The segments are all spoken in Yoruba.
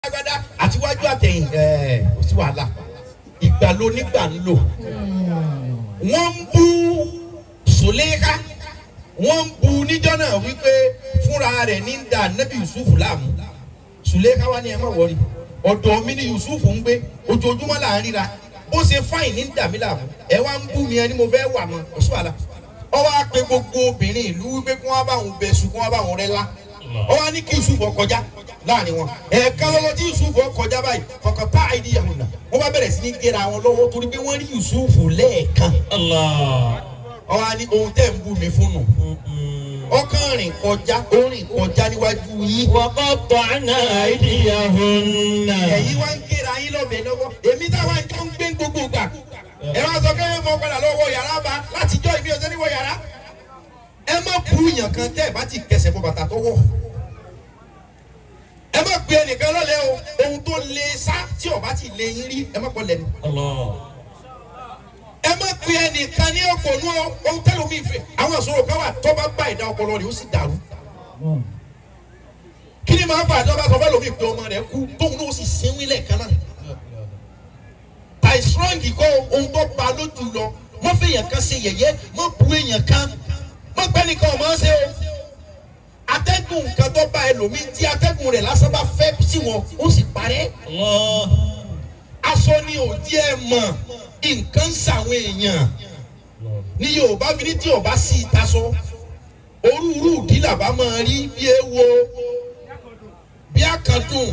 agbada àti wájú àtẹ̀yìn kò sí wàhálà ìgbà ló nígbà ń lò wọ́n ń bú Sùlẹ́ká wọ́n ń bú níjọ́ náà wípé fúnra rẹ̀ ní ń da Nábì Yusuf láàmú Sùlẹ́ká wá ní ẹ má wọrí ọ̀dọ̀ mi ni Yusuf ń gbé ojoojúmọ́ là ń ríra bó ṣe fáìn ní ń dà mí láàmú ẹ wá ń bú mi ẹni mo fẹ́ wà mọ́ kò sí wàhálà ọ wá pé gbogbo obìnrin ìlú wípé kí wọ́n bá wọn bẹ̀sùn kí wọ́n bá wọn rẹ́ lá ọ wá ní kí Yusuf kọjá láàrin wọn ẹ̀ẹ̀kan lọ́wọ́ tí Yusuf kọjá báyìí kọ̀kọ̀ tá àìdí yàgò náà wọ́n bá bẹ̀rẹ̀ sí ní gẹ́ra wọn lọ́wọ́ torí pé wọ́n rí Yusuf lẹ́ẹ̀kan ọ wá ní ohun tẹ́ ń bú mi fún nù ọkàn rìn kọjá orin kọjá níwájú yín. wọ́kọ̀ tọ́ àná àìdíyàwó náà. ẹ̀yin wá ń gẹ́ra yín lọ́bẹ̀ lọ́wọ́ èmi táwa ń jọ ń gbé gbogbo gbà ẹ wá sọ pé mo padà lọ́wọ́ yàrá bá láti jọ ìbí ọ̀sẹ̀ níwọ̀ yàrá ẹ má bu yàn kan tẹ́ ẹ bá ti kẹsẹ̀ bọ́ bàtà tọwọ́ ẹ má pe ẹnìkan lọ́lẹ̀ o ohun tó lè sá tí ọba ti lè yín rí ẹ má kọ́ lẹ́nu ẹ má pe ẹnìkan ní ọkọ̀nù ohun tẹ́lẹ̀ omi ìfẹ́ àwọn ìṣòro kan wà tó bá bá ìdá ọpọlọ rẹ̀ ó sì dàrú kí ni màá fà àdọ́bà sọ fẹ́ lómi ìpè ọmọ rẹ̀ kú tóun náà ó sì sínwín lẹ́ẹ̀kan náà tàì strong kọ́ ohun tó ba lójú lọ mọ́ fẹ́ èèyàn kan ṣe yẹ̀yẹ́ mọ́ bu èèyàn kan mọ́ pẹ́ nìkan ọ̀ máa ń ṣe o atẹ́gùn nǹkan tó bá ẹlòmíì tí atẹ́gùn rẹ̀ lásán bá fẹ́ sí wọn ó sì parẹ́ aṣọ ni ò díẹ̀ mọ̀ nǹkan ń ṣàwọn èèyàn ní Yorùbá fi ní tí ọba sí ìtasọ orúurú ìdílà bá máa rí bí ewo bí akandùn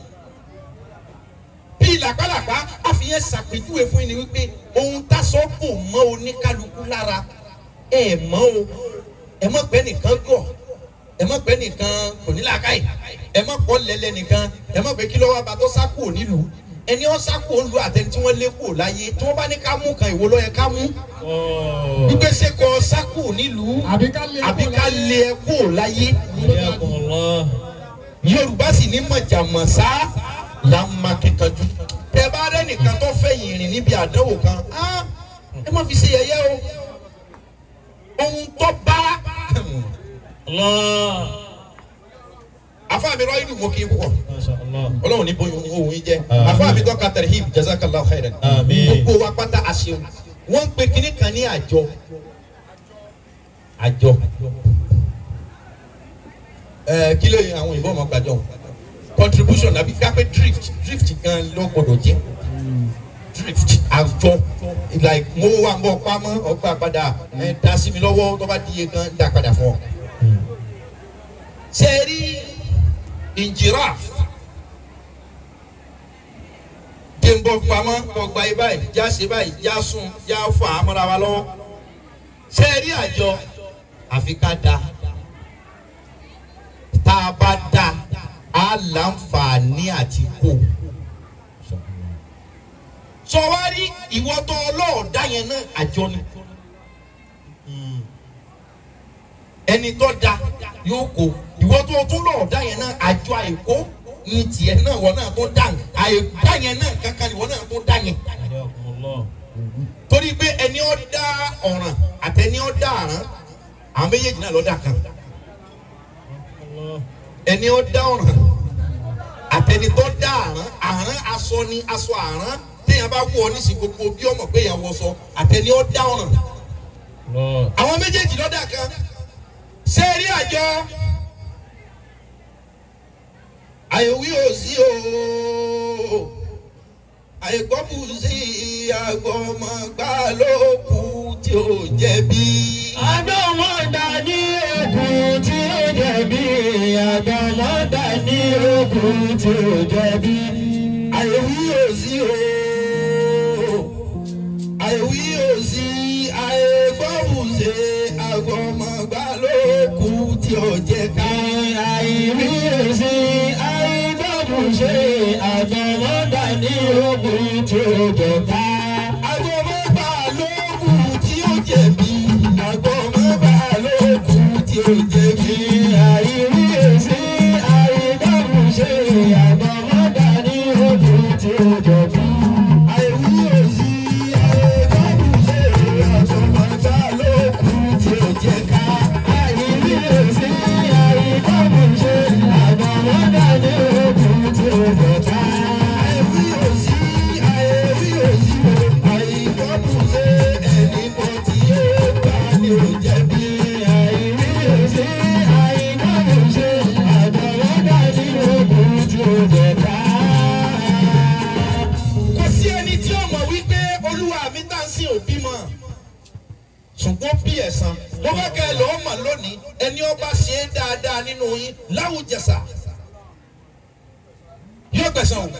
bí làpálàpá àfihàn ṣàpèjúwe fún yín ni wípé ohun tásọ kò mọ oníkálukú lára ẹ mọ o ẹ mọ pé nìkan gọ̀ ẹ mọ pé nìkan kò ní làákàyè ẹ mọ pọ lẹlẹ nìkan ẹ mọ pé kí ló wá bá tó sá kúrò nílùú ẹni ọ sá kúrò nílùú àtẹni tí wọ́n lé kúrò láyé tí wọ́n bá ní ká mú kan ìwo ló yẹ ká mú wípé ṣé kò sá kúrò nílùú àbí ká lé ẹ kúrò láyé Yorùbá sì ní mọ̀jàmọ̀sá là ń ma kíkanjú tẹ bá rẹ nìkan tó fẹ́ yìnrìn níbi àdánwò kan ẹ má fi ṣe yẹ̀yẹ́ o ohun tó bá afa mi rọ inú mo kì í púpọ̀ Ọlọ́run ní bóyá ohun yìí jẹ́ afa mi tó ka tarhib jazakallahu khairan gbogbo wa pátá aṣeun wọ́n ń pe kinní kan ní àjọ kí ló yin àwọn òyìnbó ọmọ gbàjọ contribution àbí kápẹ́ drift gan ló gbọdọ̀ jẹ́ drift àjọ like mo wà ń bọ̀ pamọ́ ọgbà padà dá sí mi lọ́wọ́ tó bá di iye kan dá padà fún ọ. ṣe rí giraffe dèbò pamọ́ ọgbà yìí báyìí já ṣe báyìí já sùn já fà á mọ́ra wa lọ́wọ́ ṣe rí àjọ àfi ká da tá a bá da á láǹfààní àti kó sọ wá rí ìwọ tó ọlọ́ọ̀dá yẹn náà àjọ ni ẹni tó da yóò kó ìwọ tó tún lọ́ọ̀dá yẹn náà àjọ àìkó ní tiẹ̀ náà wọ́n náà tó dà àìdá yẹn náà kankan ìwọ náà tó dà yẹn torí pé ẹni ó dá ọ̀ràn àtẹni ó dá àrán àwọn méjèèjì náà lọ́dà kan ẹni ó dá ọ̀ràn àtẹni tó dá àrán aṣọ ni aṣọ àrán téèyàn bá wọ ní sí gbogbo bí ọmọ pé èèyàn wọ sọ àtẹni ó dá ọ̀ràn àwọn méjèèjì lọ́dà kan ṣé rí àjọ àìwí òsì o àìgbọ́bù sí àgbọ̀mọ̀gbà lókù tí ó jẹ̀bi. àgbọ̀mọ̀gbà ní òkú tí ó jẹ̀bi. àgbọ̀mọ̀gbà ní òkú tí ó jẹ̀bi. àìwí òsì o àìwí òsì àìgbọ́bù sí àgbọ̀mọ̀gbà lókù tí ó jẹ̀ ká. àìwí òsì àìgbọ́bù sí àgbọ̀mọ̀gbà ní òkú tí ó jẹ̀ ká. àgbọ̀mọ̀gbà lókù tí ó jẹ̀bi. àgbọ̀mọ̀gbà lókù tí ó jẹ̀bi. àìwí òsì àìgbọ́bù sí àgbọ̀mọ̀gbà ní òkú tí ó jẹ̀ ká. àìwí òsì àìgbọ́bù sí àgbọ̀mọ̀gbà lókù tí ó jẹ̀ ká. àìwí òsì àìgbọ́bù sí àgbọ̀mọ̀gbà ní òkú tí ó jẹ̀ ká. ẹ̀san mo fẹ́ kẹ́ ẹ lọ́ọ́ mọ̀ lónìí ẹni ọba ṣe é dáadáa nínú yín láwùjẹsà yóò gbẹ̀san o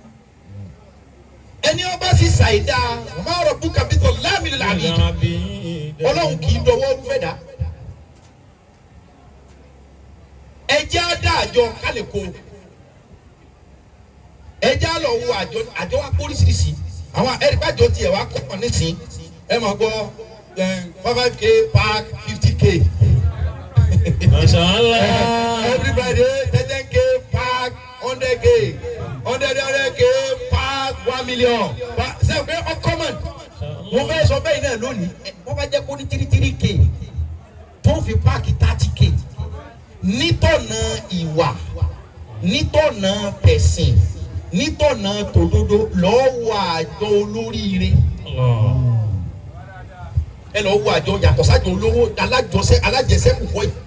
ẹni ọba sì ṣàìdá ọmọ ọ̀rọ̀ búkà bí tó láàmì làbí ọlọ́run kì í dọwọ́ fẹ́ dá ẹjẹ́ á dá àjọ kálẹ̀ kó ẹjẹ́ á lọ wo àjọ wa póríṣiríṣi àwọn ẹ̀ríkàjọ tiẹ̀ wá kọ́ nísìn ẹ máa gbọ́ 5k park 50k every Friday 10k park 100k 100k park 1 million ṣe pé ọkọ mọ̀ mo fẹ́ sọ bẹ́ẹ̀ náà lónìí wọ́n bá jẹ́ kó ní 33k tó fi páàkì 30k nítọ̀nà ìwà nítọ̀nà tẹ̀sìn nítọ̀nà tòdodo lọ́wọ́ àjọ olóríire ẹ lọ wo àjọ yàtọ̀ sájọ olówó alájẹsẹ́kù kọ́ yìí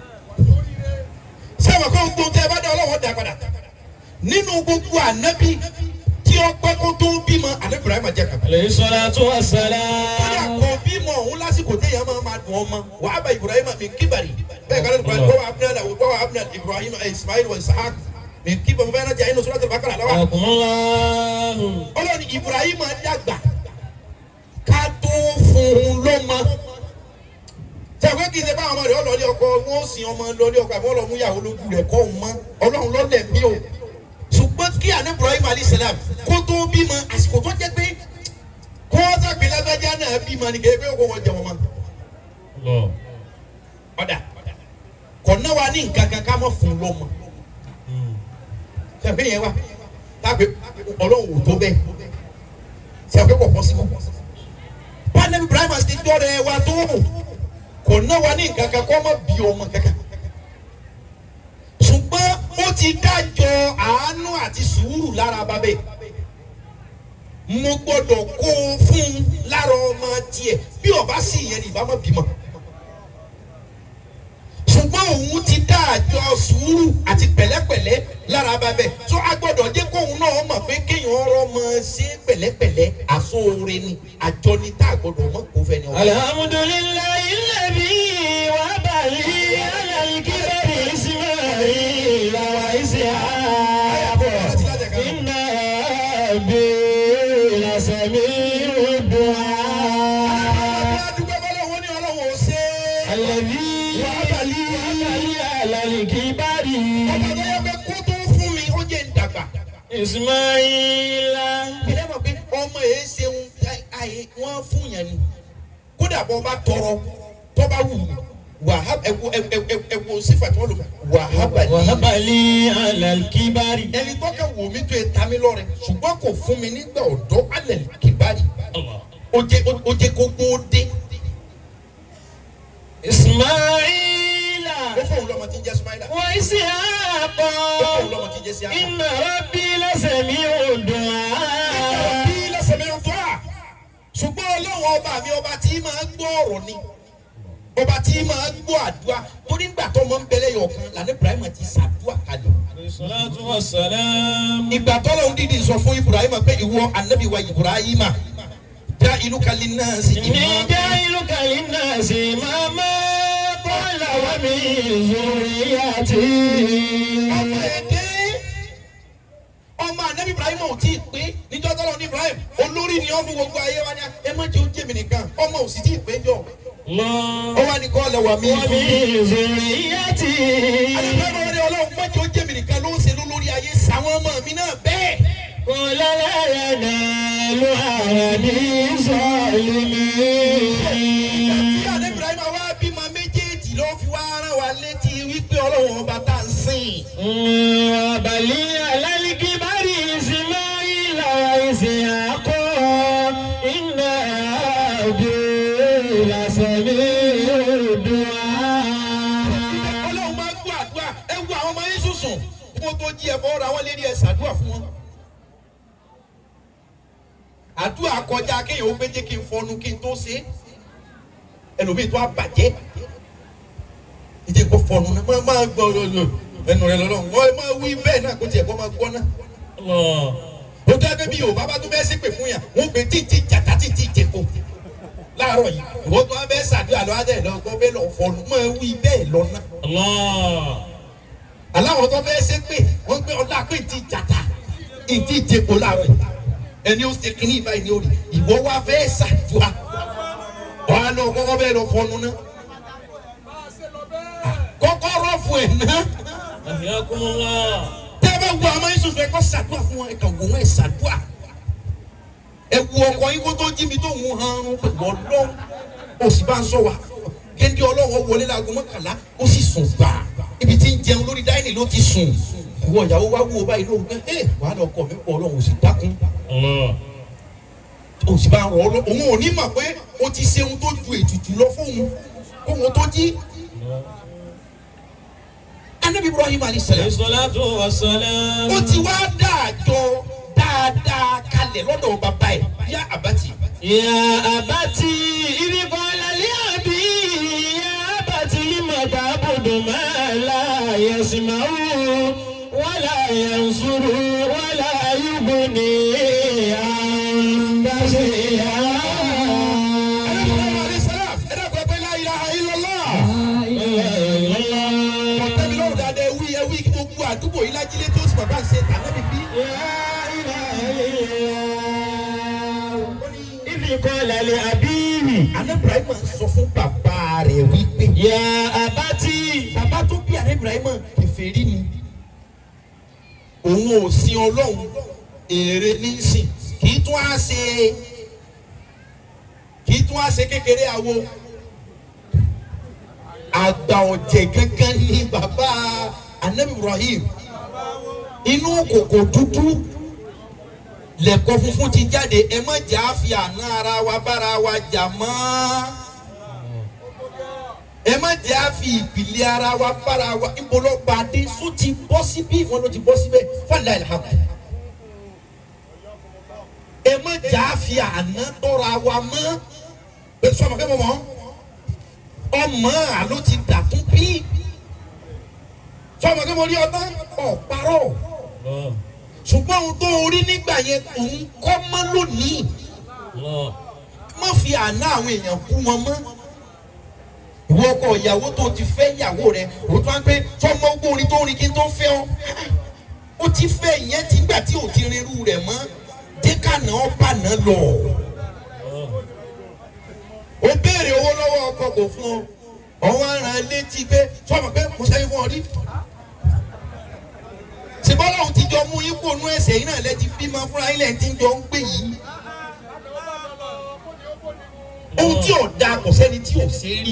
sẹ́wọ̀n kó gbogbo tẹ́ ẹ bá dá ọlọ́wọ́ dá padà nínú gbogbo ànábì tí ó pẹ́ kó tó bímọ ànábì Ibrahim jẹ́ kàkà. alayhi salatu wassalam. kódà kò bímọ òun lásìkò téèyàn máa dùn ọmọ wàá bá Ibrahim mi kíbàrì bẹ́ẹ̀ kálí Ibrahim wọ́n wà abúlé Ibrahim Ismail wa Isahak mi kíbà mo fẹ́ náà jẹ́ inú Suratul Baqara lọ́wọ́. ọlọ́ni Ibrahim dàgbà ká tó fún un lọ́mọ sẹ́wọ́n kì í ṣe bá ọmọ rẹ̀ ọlọ́ọ̀lẹ́ ọkọ wọn ó sin ọmọ lọ́ọ̀lẹ́ ọkọ àbí ọlọ́mú ìyàwó lójú rẹ̀ kọ́ ọ̀hún mọ́ ọlọ́run lọ́lẹ̀ mí o ṣùgbọ́n kí àná Ibrahim alayhi salam kó tó bímọ àsìkò tó jẹ́ pé kó sàgbé lágbájá náà bímọ ní kéde pé ó kó wọn jẹ wọn mọ́. ọ̀dà kò náà wà ní nǹkan kan ká mọ̀ fún un lọ́mọ sẹ́wọ́n yẹn wá táàpé ọlọ́run ò tó bẹ́ẹ̀ sẹ́wọ́n kò pọ̀ sí mọ́. pàdé Ibrahim àti dọ́rẹ̀ wa tó kò náà wà ní nǹkan kan kó mọ̀ bí ọmọ kankan ṣùgbọ́n ó ti dájọ́ àánú àti sùúrù lára babẹ́ mo gbọ́dọ̀ kó o fún un lára ọmọ tiẹ̀ bí ọba sì yẹn ní ìbámu bímọ ṣùgbọ́n òun ti dájọ́ sùúrù àti pẹ̀lẹ́pẹ̀lẹ́ lára babẹ́ tó a gbọ́dọ̀ jẹ́ kóun náà mọ̀ pé kéèyàn ọ̀rọ̀ mọ̀ ṣe pẹ̀lẹ́pẹ̀lẹ́ àsóore ni àjọ ni tá a gbọ́dọ̀ mọ̀ kó fẹ́ ni ọba. alhamdulillahi alladhi wahaba li ala al-kibari ismaila wa ishaq inna rabbi lasami'ud du'a. alladhi wahaba li ala al-kibari ismaila. ilé mọ̀ pé ọmọ yẹn ṣeun wọ́n fún yẹn ni kódà bọ́ bá tọrọ tó bá wù wàhábà ẹ̀wọ̀ sífà tí wọ́n lò wàhábàlì alàlkíbárì. ẹni tó kẹ́ wò mí tó yẹ tami lọ́rẹ̀ ṣùgbọ́n kò fún mi nígbà ọ̀dọ́ alàlkíbárì ó jẹ́ kó gbóde. ismaila. ó fún òun lọ́mọ tí ń jẹ́ ismaila. wa ishaqa. ó fún òun lọ́mọ tí ń jẹ́ Ishaqa. inna rabbi lasami'ud du'a. ṣùgbọ́n ọlọ́run ọba mi ọba tí máa gbọ́ ọ̀rọ̀ ni ọba tí máa gbọ́ àdúrà torí nígbà tó mọ ń bẹ̀lẹ̀ yọ̀ọ̀kan lànà Ibrahim ti ṣàdúrà kalẹ̀. salatu wassalam. ìgbà tọ́lọ́run dídì sọ fún Ibrahim pé ìwọ anabi wa Ibrahim ja'iluka linnasi imama. ja'iluka linnasi imama qala wa min zurriyati. ọmọ anabi Ibrahim ò tí ì pé níjọ́ tọ́lọ́ ní Ibrahim olórí ni ó fún gbogbo ayé wa ní ẹ má jẹ́ oúnjẹ mi nìkan ọmọ ò sì tí ì pé jọ. ó wá ní kọ́ lẹ̀ wà mí. zurriyati. àdàbọ̀ wọn ni ọlọ́run má jẹ́ oúnjẹ mi nìkan ló ń ṣe lórí ayé sàwọn ọmọ mi náà bẹ́ẹ̀. qala la yanalu ahadi zalimin. bí anabi Ibrahim wá bímọ méjèèjì ló fi wá rán wa létí wípé ọlọ́run ọba tá à ń sìn. bali alalikibari ismaila wa ishaqa inna rabbi lasami'ud du'a. ọlọ́run máa gbọ́ àdúrà ẹ wo àwọn ọmọ yín sùsùn kó tó jí ẹ̀fọ́ ra wọ́n lérí ẹ̀ ṣàdúrà fún wọn. àdúrà kọjá kéèyàn ó gbéjé kí n fọnu kí n tó ṣe é ẹlòmíì tó a bàjẹ́ ìdí kò fọnu náà máa gbọ́ ẹnu rẹ lọ́dọ̀ wọ́n máa wí bẹ́ẹ̀ náà kó tiẹ̀ kó máa gbọ́ náà. ó dá bẹ́ẹ̀ bí o bàbá tó bẹ́ẹ̀ ṣépè fún yà wọ́n gbé títí jàtá títí jẹ̀kọ́ láàárọ̀ yìí ìwọ tó wá bẹ́ẹ̀ ṣàdúrà lọ́wọ́ àjẹ́ ìlọ tó bẹ́ẹ̀ lọ fọlù mọ́ ẹ wí bẹ́ẹ̀ lọ́nà. aláwọ̀ tó fẹ́ ṣe pé wọ́n gbé ọlá pé ti jàtà ìdí ìjẹ́pọ̀ láàárọ̀ yìí ẹni ó ṣe kínní ìbáyìí ní orí ìwọ wá fẹ́ ṣàdúrà wàá lọ kọ́kọ́ bẹ́ẹ̀ lọ fọnù náà kọ́kọ́ rọ́ọ̀fù ẹ̀ náà tẹ́ bá wo àwọn yín sọ̀tún ẹ kọ́ ṣàdúrà fún wọn ẹ kàn wò wọ́n ẹ ṣàdúrà ẹ wo ọkọ yín kó tó jí mi tó ń han pẹ̀lú ọlọ́run ó sì bá ń sọ wa kéde ọlọ́run wọlé láago mọ́kànlá ó sì sùn gbà ibi tí ń jẹun lórí dáínì ló ti sùn ìwọ ìyàwó wa wú o báyìí lóru pé ẹ wàá lọ kọ mi pọ̀ ọlọ́run ò sì dákun ó sì bá ń rọ ọlọ́run òun ò ní mọ̀ pé ó ti ṣe ohun tó ju ètùtù lọ fóun kóun tó jí. Anabi Ibrahim alayhi salatu wa salam. Ó ti wá dájọ́ dáadáa kalẹ̀ lọ́dọ̀ bàbá ẹ̀ yá àbátì. Ya abati ibi qala li abi ya abati lima ta'budu ma la yasma'u wa la yansuru wa la yughni anka shay'a. Anabi Ibrahim alayhi salam ẹ̀dá kọ́ pé la ilaha illallah. Ọ̀tẹ́mi lọ́rùn dáadáa ewì kí gbogbo àdúgbò yìí lájílé tó sì bàbá ń ṣe tàbí bí. Qala li abihi. Anabi Ibrahim sọ fún bàbá rẹ̀ wípé. Ya abati. Bàbá tó bí Anabi Ibrahim kèfèrí ni. Òun ò sin Ọlọ́run èrè ní sìn kì í tún á ṣe kékeré àwo. Àgbà ọ̀jẹ̀ gángan ni bàbá Anabi Ibrahim. Inú kòkò dúdú lẹ̀kọ́ funfun ti jáde ẹ má jà á fi àná ara wa bára wa jà mọ́ ẹ má jà á fi ìpìlẹ̀ ara wa bára wa ìbọlọ́gba adé sún ti bọ́ síbí wọn ló ti bọ́ síbẹ̀ fàlẹ́ àlàkù ẹ má jà á fi àná tọ́ra wa mọ́ bẹ́ẹ̀ sọ ma fẹ́ mọ́ mọ́ ọmọ àló ti dàtún bí sọ ma fẹ́ mọ́ rí ọtá ọ̀ parọ́ ṣùgbọ́n ohun tó rí nígbà yẹn òun kọ́ mọ́ lónìí má fi àná àwọn èèyàn kú wọn mọ́ ìwọ ọkọ ìyàwó tó ti fẹ́ ìyàwó rẹ òun tó wá pé sọmọ ogún orin tó rìn kí n tó fẹ́ ọ ó ti fẹ́ ìyẹn ti gbà tí ò ti rinrú rẹ̀ mọ́ dékànnà ọba náà lọ ó béèrè owó lọ́wọ́ ọkọ kò fún ọ ọwọ́ ara létí pé sọmọ pé mo sẹ́yìn fún ọ rí ṣùgbọ́n lóun ti jọ mú yín kó nú ẹsẹ̀ yín náà lẹ́tí bímọ fúnra yín lẹ́yìn tí ń jọ ń gbé yìí. ohun tí ò da kò sẹ́ni tí ò ṣe rí.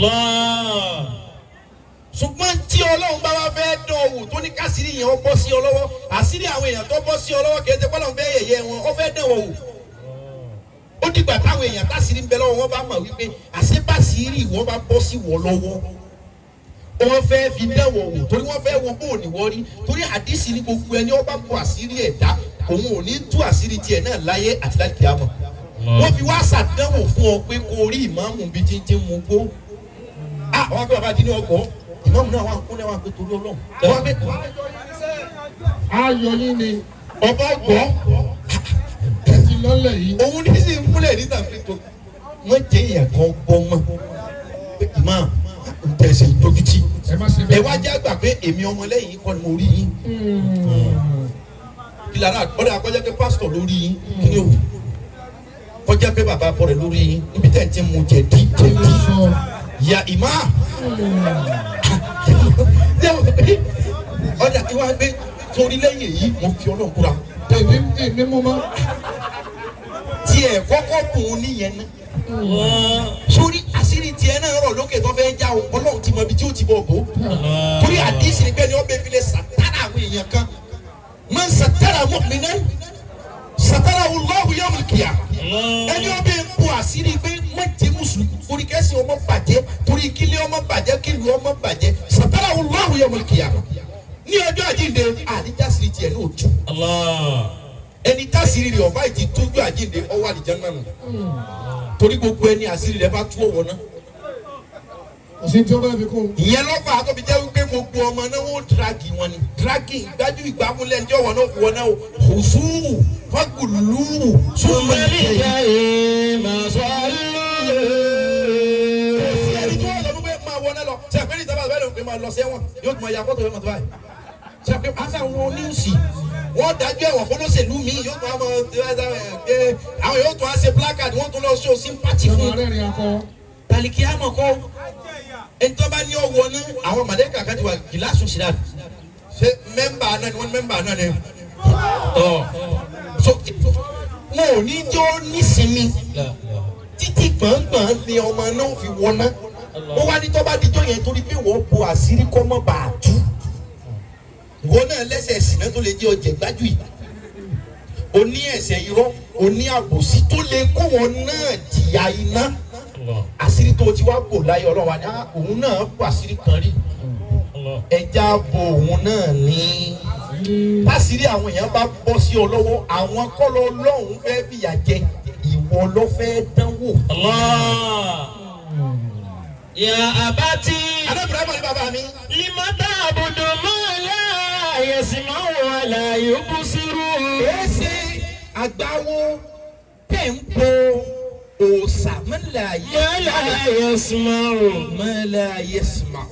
ṣùgbọ́n tí ọlọ́run bá wá fẹ́ dán owó tó ní kásìrì yẹn ó bọ́ sí ọ lọ́wọ́ àṣírí àwọn èèyàn tó bọ́ sí ọ lọ́wọ́ kìí ṣe pé ọlọ́run fẹ́ yẹ̀yẹ́ wọn ó fẹ́ dán owó. ó dìgbà táwọn èèyàn tásìrì ń bẹ lọ́wọ́ wọn bá mọ̀ wípé àṣepàṣírí ìwọ bá bọ́ sí wọ lọ́wọ́ wọ́n fẹ́ fi dẹ́wọ̀ wò torí wọ́n fẹ́ wo bó ní wọ́n rí torí àdìsí ní gbogbo ẹni wọ́n bá bu àṣírí ẹ̀dá òun ò ní tú àṣírí tiẹ̀ náà láyé àti láti kíámọ̀ wọ́n fi wá ṣàdánwò fún ọ pé kó rí ìmáàmù bíi tí ń ti mú gbó àwọn akẹ́ bàbá dín ní ọgbọ́n ìmáàmù náà wà ń kúnlẹ̀ wà ń pé torí ọlọ́run wọ́n fẹ́ ayọ̀ yín ni ọba gbọ́ ẹ ti lọ́lẹ̀ yìí. òun ní sì ń múlẹ̀ níta fi tó wọ́n jẹ́ èèyàn kan gbọ́ mọ́ ìmáàmù tẹ̀sí dójútì ẹ wá jẹ́ àgbà pé èmi ọmọlẹ́yìn kọ́ ni mo rí yín ìlànà ọ̀dọ̀ àkọ́jọ́ pé pásítọ̀ lórí yín kí ni o kọjá pé bàbá bọ̀ rẹ̀ lórí yín níbi tẹ̀ ń tẹ́ mu jẹ̀dí ya ìmá ọ̀dà tí wàá gbé torí lẹ́yìn èyí mo fi ọlọ́run kúra. èmi mú ma. tiẹ̀ kọ́kọ́ kùn ún níyẹn náà sórí àṣírí tiẹ̀ náà rọ̀ lókè tó fẹ́ já o ọlọ́run ti mọ ibi tí ó ti bọ̀ bò torí àdìsí ni bẹ́ẹ̀ ni wọ́n bẹ fi lè sàtàrà àwọn èèyàn kan máa ń sàtàrà mu'minan sàtàrà Allahu yawmal qiyamah ẹni wọ́n bẹ bu àṣírí pé má jẹ́ mùsùlùmí torí kẹ́sì ọmọ bàjẹ́ torí kílé ọmọ bàjẹ́ kílù ọmọ bàjẹ́ sàtàrà Allahu yawmal qiyamah ní ọjọ́ àjíǹde àdìjásírí tiẹ̀ náà tù ẹni tásírí rẹ̀ ọ̀bá ìtì tójú àjíǹde ọwọ́ àlìjánnà nù torí gbogbo ẹni àṣírí rẹ̀ bá tú ọwọ́ náà. òsì tí ó bá fi kún. ìyẹn lọ́fà àtọ́bi jẹ́ wípé gbogbo ọmọ náà wọ́n dragi wọn ni dragi ìgbájú ìgbàmúlẹ̀ ní ọwọ́ náà wọ́n náà hùsùn fagùlù súnmọ́lì. wọná lọ ṣe àpẹẹrẹ ìjọba bẹ́ẹ̀ ló ń pè máa lọ sẹ́wọ̀n yóò tún máa ya fọ́tò yóò máa tó báyìí ṣe àpẹẹrẹ àṣà wọn oníṣì wọ́n dájú ẹ̀wọ̀n fọlọ́sẹ̀lú mi yóò tún àwọn yóò tún á ṣe placard wọ́n tún lọ ṣó sympathy fún tàlíkì àmọ̀ kọ́ ẹnitọ́ba ní ọwọ́ ní àwọn màdẹ́kà kan ti wà gíláàsù sí dáàbò ṣe mẹ́mbà náà ni wọ́n mẹ́mbà náà ni so wọn ò ní jọ́ nísìmí títí gbọ̀ngbọ̀n ni ọmọ náà fi wọná wọ́n wá ní tọ́ba díjọ́ yẹn torí pé wọ́n bo àṣírí kọ́ mọ́ bàá tú wọ́n náà lẹ́sẹ̀ ẹ̀sìn tó lè jẹ́ ọjẹ́ gbájú yìí oní ẹ̀sẹ̀ irọ́ oní àbòsí tó lè kó wọn náà jìyà iná àṣírí tó ti wá bò láyé ọlọ́wà ní òun náà bò àṣírí kan rí ẹja bo òun náà ní àṣírí àwọn èèyàn bá bọ́ sí ọ lọ́wọ́ àwọn kọ́lọ́ ọlọ́run fẹ́ fìyà jẹ ìwọ ló fẹ́ dánwò. Ya abati. Adábìrẹ́ mọ̀ ní bàbá mi. Limata abudu mọ́lá yẹ̀sìmọ́ wàlá yóò sírú. Èsì àgbáwo tẹ̀ ń po òòsà mọ́lá yẹ̀sìmọ́. Mọ́lá yẹ̀sìmọ́.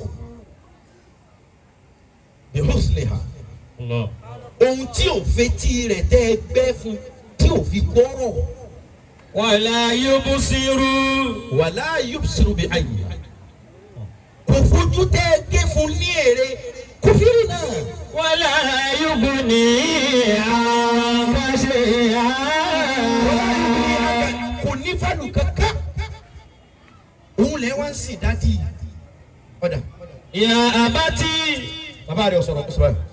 Bihusliha. Ohun tí ò fetí rẹ̀ tẹ́ ẹ gbẹ́ fún tí ò fi gbọ́rọ̀. Wàlá yóò sírú. Wàlá yóò sírú bí ayé. Kò fojú tẹ́ ẹ gbé fún ní èrè kófìrí náà. Wàlá yóò ní àbáṣe kò ní fàlù kankan. Òun lè wá ń sìn dádì. Ọ̀dà. Ya abati. Bàbá rẹ̀ sọ̀rọ̀ kó sọ̀rọ̀.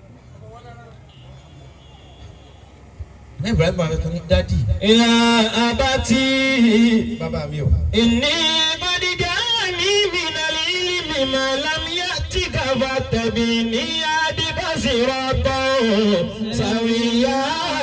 Ní Ibrahim àwọn ẹ̀ka ní dádì. Ya abati. Bàbá mi o. Inni badija ni minal ilmi ma lam yatika fatabini adika siratan sawiya.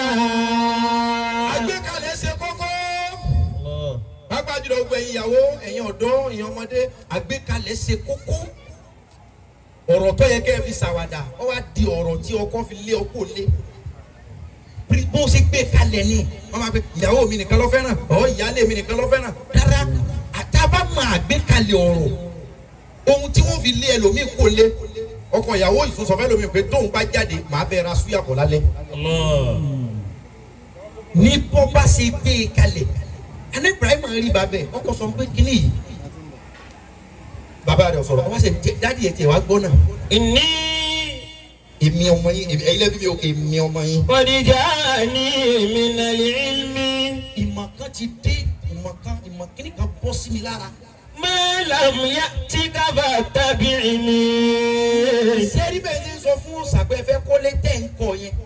Àgbékalẹ̀ ṣe kókó. Pápá jùlọ gbogbo ẹ̀yin ìyàwó, ẹ̀yin ọ̀dọ́, ẹ̀yin ọmọdé, àgbékalẹ̀ ṣe kókó. Ọ̀rọ̀ tó yẹ kẹ́ ẹ fi ṣàwàdà, ó wá di ọ̀rọ̀ tí ọkọ fi lé ọkọ lé. Bó ṣe gbé kalẹ̀ ni wọ́n máa pe ìyàwó mi nìkan ló fẹ́ràn ìyáálé mi nìkan ló fẹ́ràn rárá àtàbà máa gbé kalẹ̀ ọ̀rọ̀ ohun tí wọ́n fi lé ẹlòmíì kò lé ọkọ ìyàwó ìsúnsọ̀fẹ́ lómi pé tóun bá jáde màá bẹ ra súyà kọ̀ lálẹ́. ní bọ́ bá ṣe gbé kalẹ̀ àná Ibrahim rí babẹ ọkọ sọ pé kíní yìí bàbá rẹ̀ sọ̀rọ̀ ọba ṣe dádì ẹ̀ tiẹ̀ wá gbọ́ náà. Èmi ọmọ yín ẹ̀yin lẹ́bí mi ò èmi ọmọ yín. Badija ni minal ilmi. Ìmọ̀ kan ti dé ìmọ̀ kíní kan bọ́ sí mi lára. Ma lam yatika fatabini. Sẹ́rí bẹ́ẹ̀ ni sọ fún sàgbẹ́fẹ́ kọ́lé tẹ̀ ń kọ yẹn.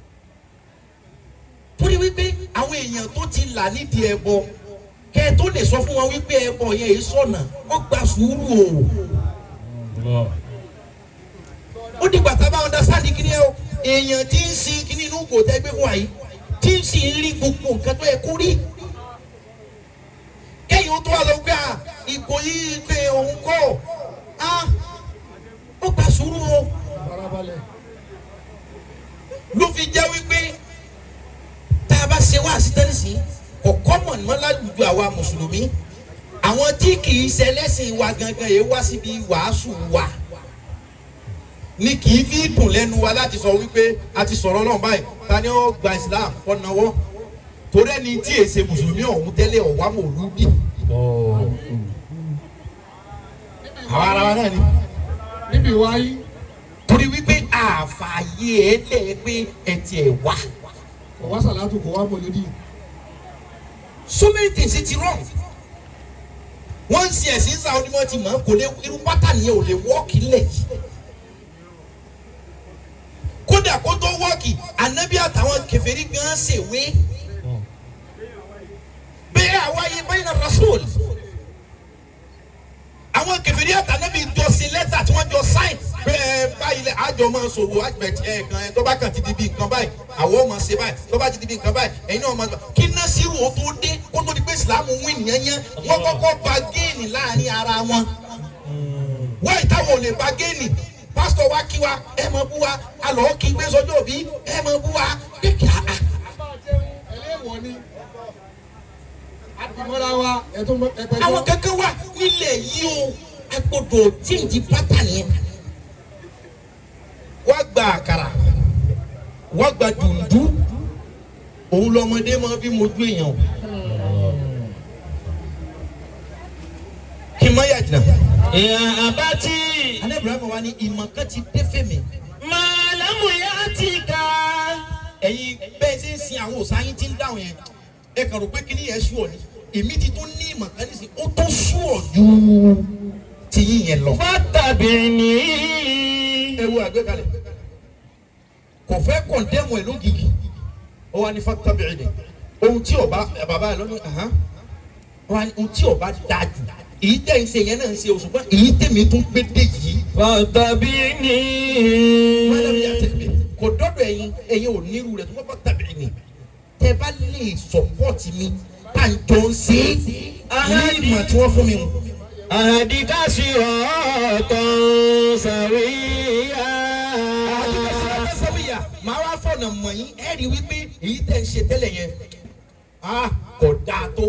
Torí wípé àwọn èèyàn tó ti là nídìí ẹbọ kẹ́ ẹ tó lè sọ fún wọn wípé ẹbọ yẹn èyí sọ̀nà ó gba sùúrù o. Ó dìgbà tá a bá understand kíní ẹ o èèyàn tí ń sin kíní inú kò tẹ́ gbé fún wa yìí tí ń sin rí gbogbo nǹkan tó yẹ kó rí. Kẹ́yìn ó tó wà lọ pé ìgò yìí pé òun kọ́ ó gba sùúrù o. Ló fi jẹ́ wípé tá a bá ṣe wá sí tẹ́lẹ̀sì kọ̀kọ́ mọ̀ ní wọ́n láwùjọ àwa mùsùlùmí àwọn tí kì í ṣẹlẹ́sìn wa gangan yìí wá síbi wàásù wa ní kì í fi dùn lẹ́nu wa láti sọ wípé a ti sọ̀rọ̀ Ọlọ́run báyìí ta ni ó gba Islam ọ̀nàwọ́ torí ẹni tí èsè mùsùlùmí ọ̀hún tẹ́lẹ̀ ọ̀wá mọ̀lúbí. Àwọn ara wa náà ni. Níbi wáyé. Torí wípé àfààyè ẹ̀ lẹ̀ pé ẹ̀ tiẹ̀ wá. Kò wá sàlátù kò wá mọ̀lódì. So many things ti wrong. Wọ́n ń ṣe ẹ̀sìn Saudi mọ́ ti mọ̀ kò lè irú pátánì yẹn ò lè wọ́ọ̀kì lẹ̀ yìí. Kódà kó tó wọ́ọ̀kì ànábì àtàwọn kèfèrí gan ṣèwé. Bẹ́ẹ̀ àwáyé báyìí na rasul. Àwọn kèfèrí àtànábì jọ sí lẹ́tà tí wọ́n jọ sáìn. Bẹ́ẹ̀ báyìí lẹ àjọ máa sòwò àgbẹ̀tì ẹ̀ẹ̀kan ẹ̀ tó bá kàn ti di bí nǹkan báyìí àwọn ọmọ ṣe báyìí tó bá ti di bí nǹkan báyìí ẹ̀yin náà máa kí Násírù ó tó dé kó tó di pé Ìsìlámù win yẹn wọ́n kọ́kọ́ ba géènì láàrin ara wọn. Wọ́n ìtawọ̀ ò lè ba géènì pásítọ̀ wa kí wa ẹ mọ̀ bú wa alọ́ kí gbé sọ́jọ́ òbí ẹ mọ̀ bú wa kéèké àá. Ẹlẹ́wọ̀n ni àdìmọ́ra wa ẹ̀tún ẹgbẹ́. Àwọn kankan wà nílẹ̀ yìí o agbọ́dọ̀ change pattern yẹn. wọ́n gba àkàrà wọ́n gba dùndú òun lọ́mọdé máa fi mojú èèyàn. kí n má yà jìnnà. ìyá àbátí. alẹ́ Ibrahim wa ni ìmọ̀ kan ti dé fèmí. màlámù yá ti ká. ẹ̀yin bẹ́ẹ̀ ṣe ń sin àwọn òòṣà yín tí ń dáhùn yẹn ẹ kàn rò pé kí ni yẹn sú ọ ni èmi ti tún ní ìmọ̀ kan nísìnyí ó tó sú ọ ju ti yín yẹn lọ. fàtàbìrì. ẹ wo àgbékalẹ̀ kò fẹ́ kọ̀ndẹ́mù ẹ̀ lógìkì ó wà ní fàtàbìrì ohun tí ọba bàbá ẹ lọ́nà ohun tí ọba dáa jù èyí tẹ̀ ń ṣe yẹn náà ń ṣe oṣù kan èyí tẹ̀mí tún gbé dé yìí. fàtàbìrì. kò dọ́dọ̀ ẹ̀yin ò nírú rẹ̀ tó wọ́n fàtàbìrì ni tẹ bá lè sọpọ́ọ̀tì mi tá à ń jọ ń ṣe ní ìmọ̀ tí wọ́n fún mi. àdìgá sí ọ̀tọ̀ sàwíyá. màá wá fọ̀nà mọ̀ yín ẹ̀ rí wípé èyí tẹ̀ ń ṣe tẹ́lẹ̀ yẹn kò dáa tó.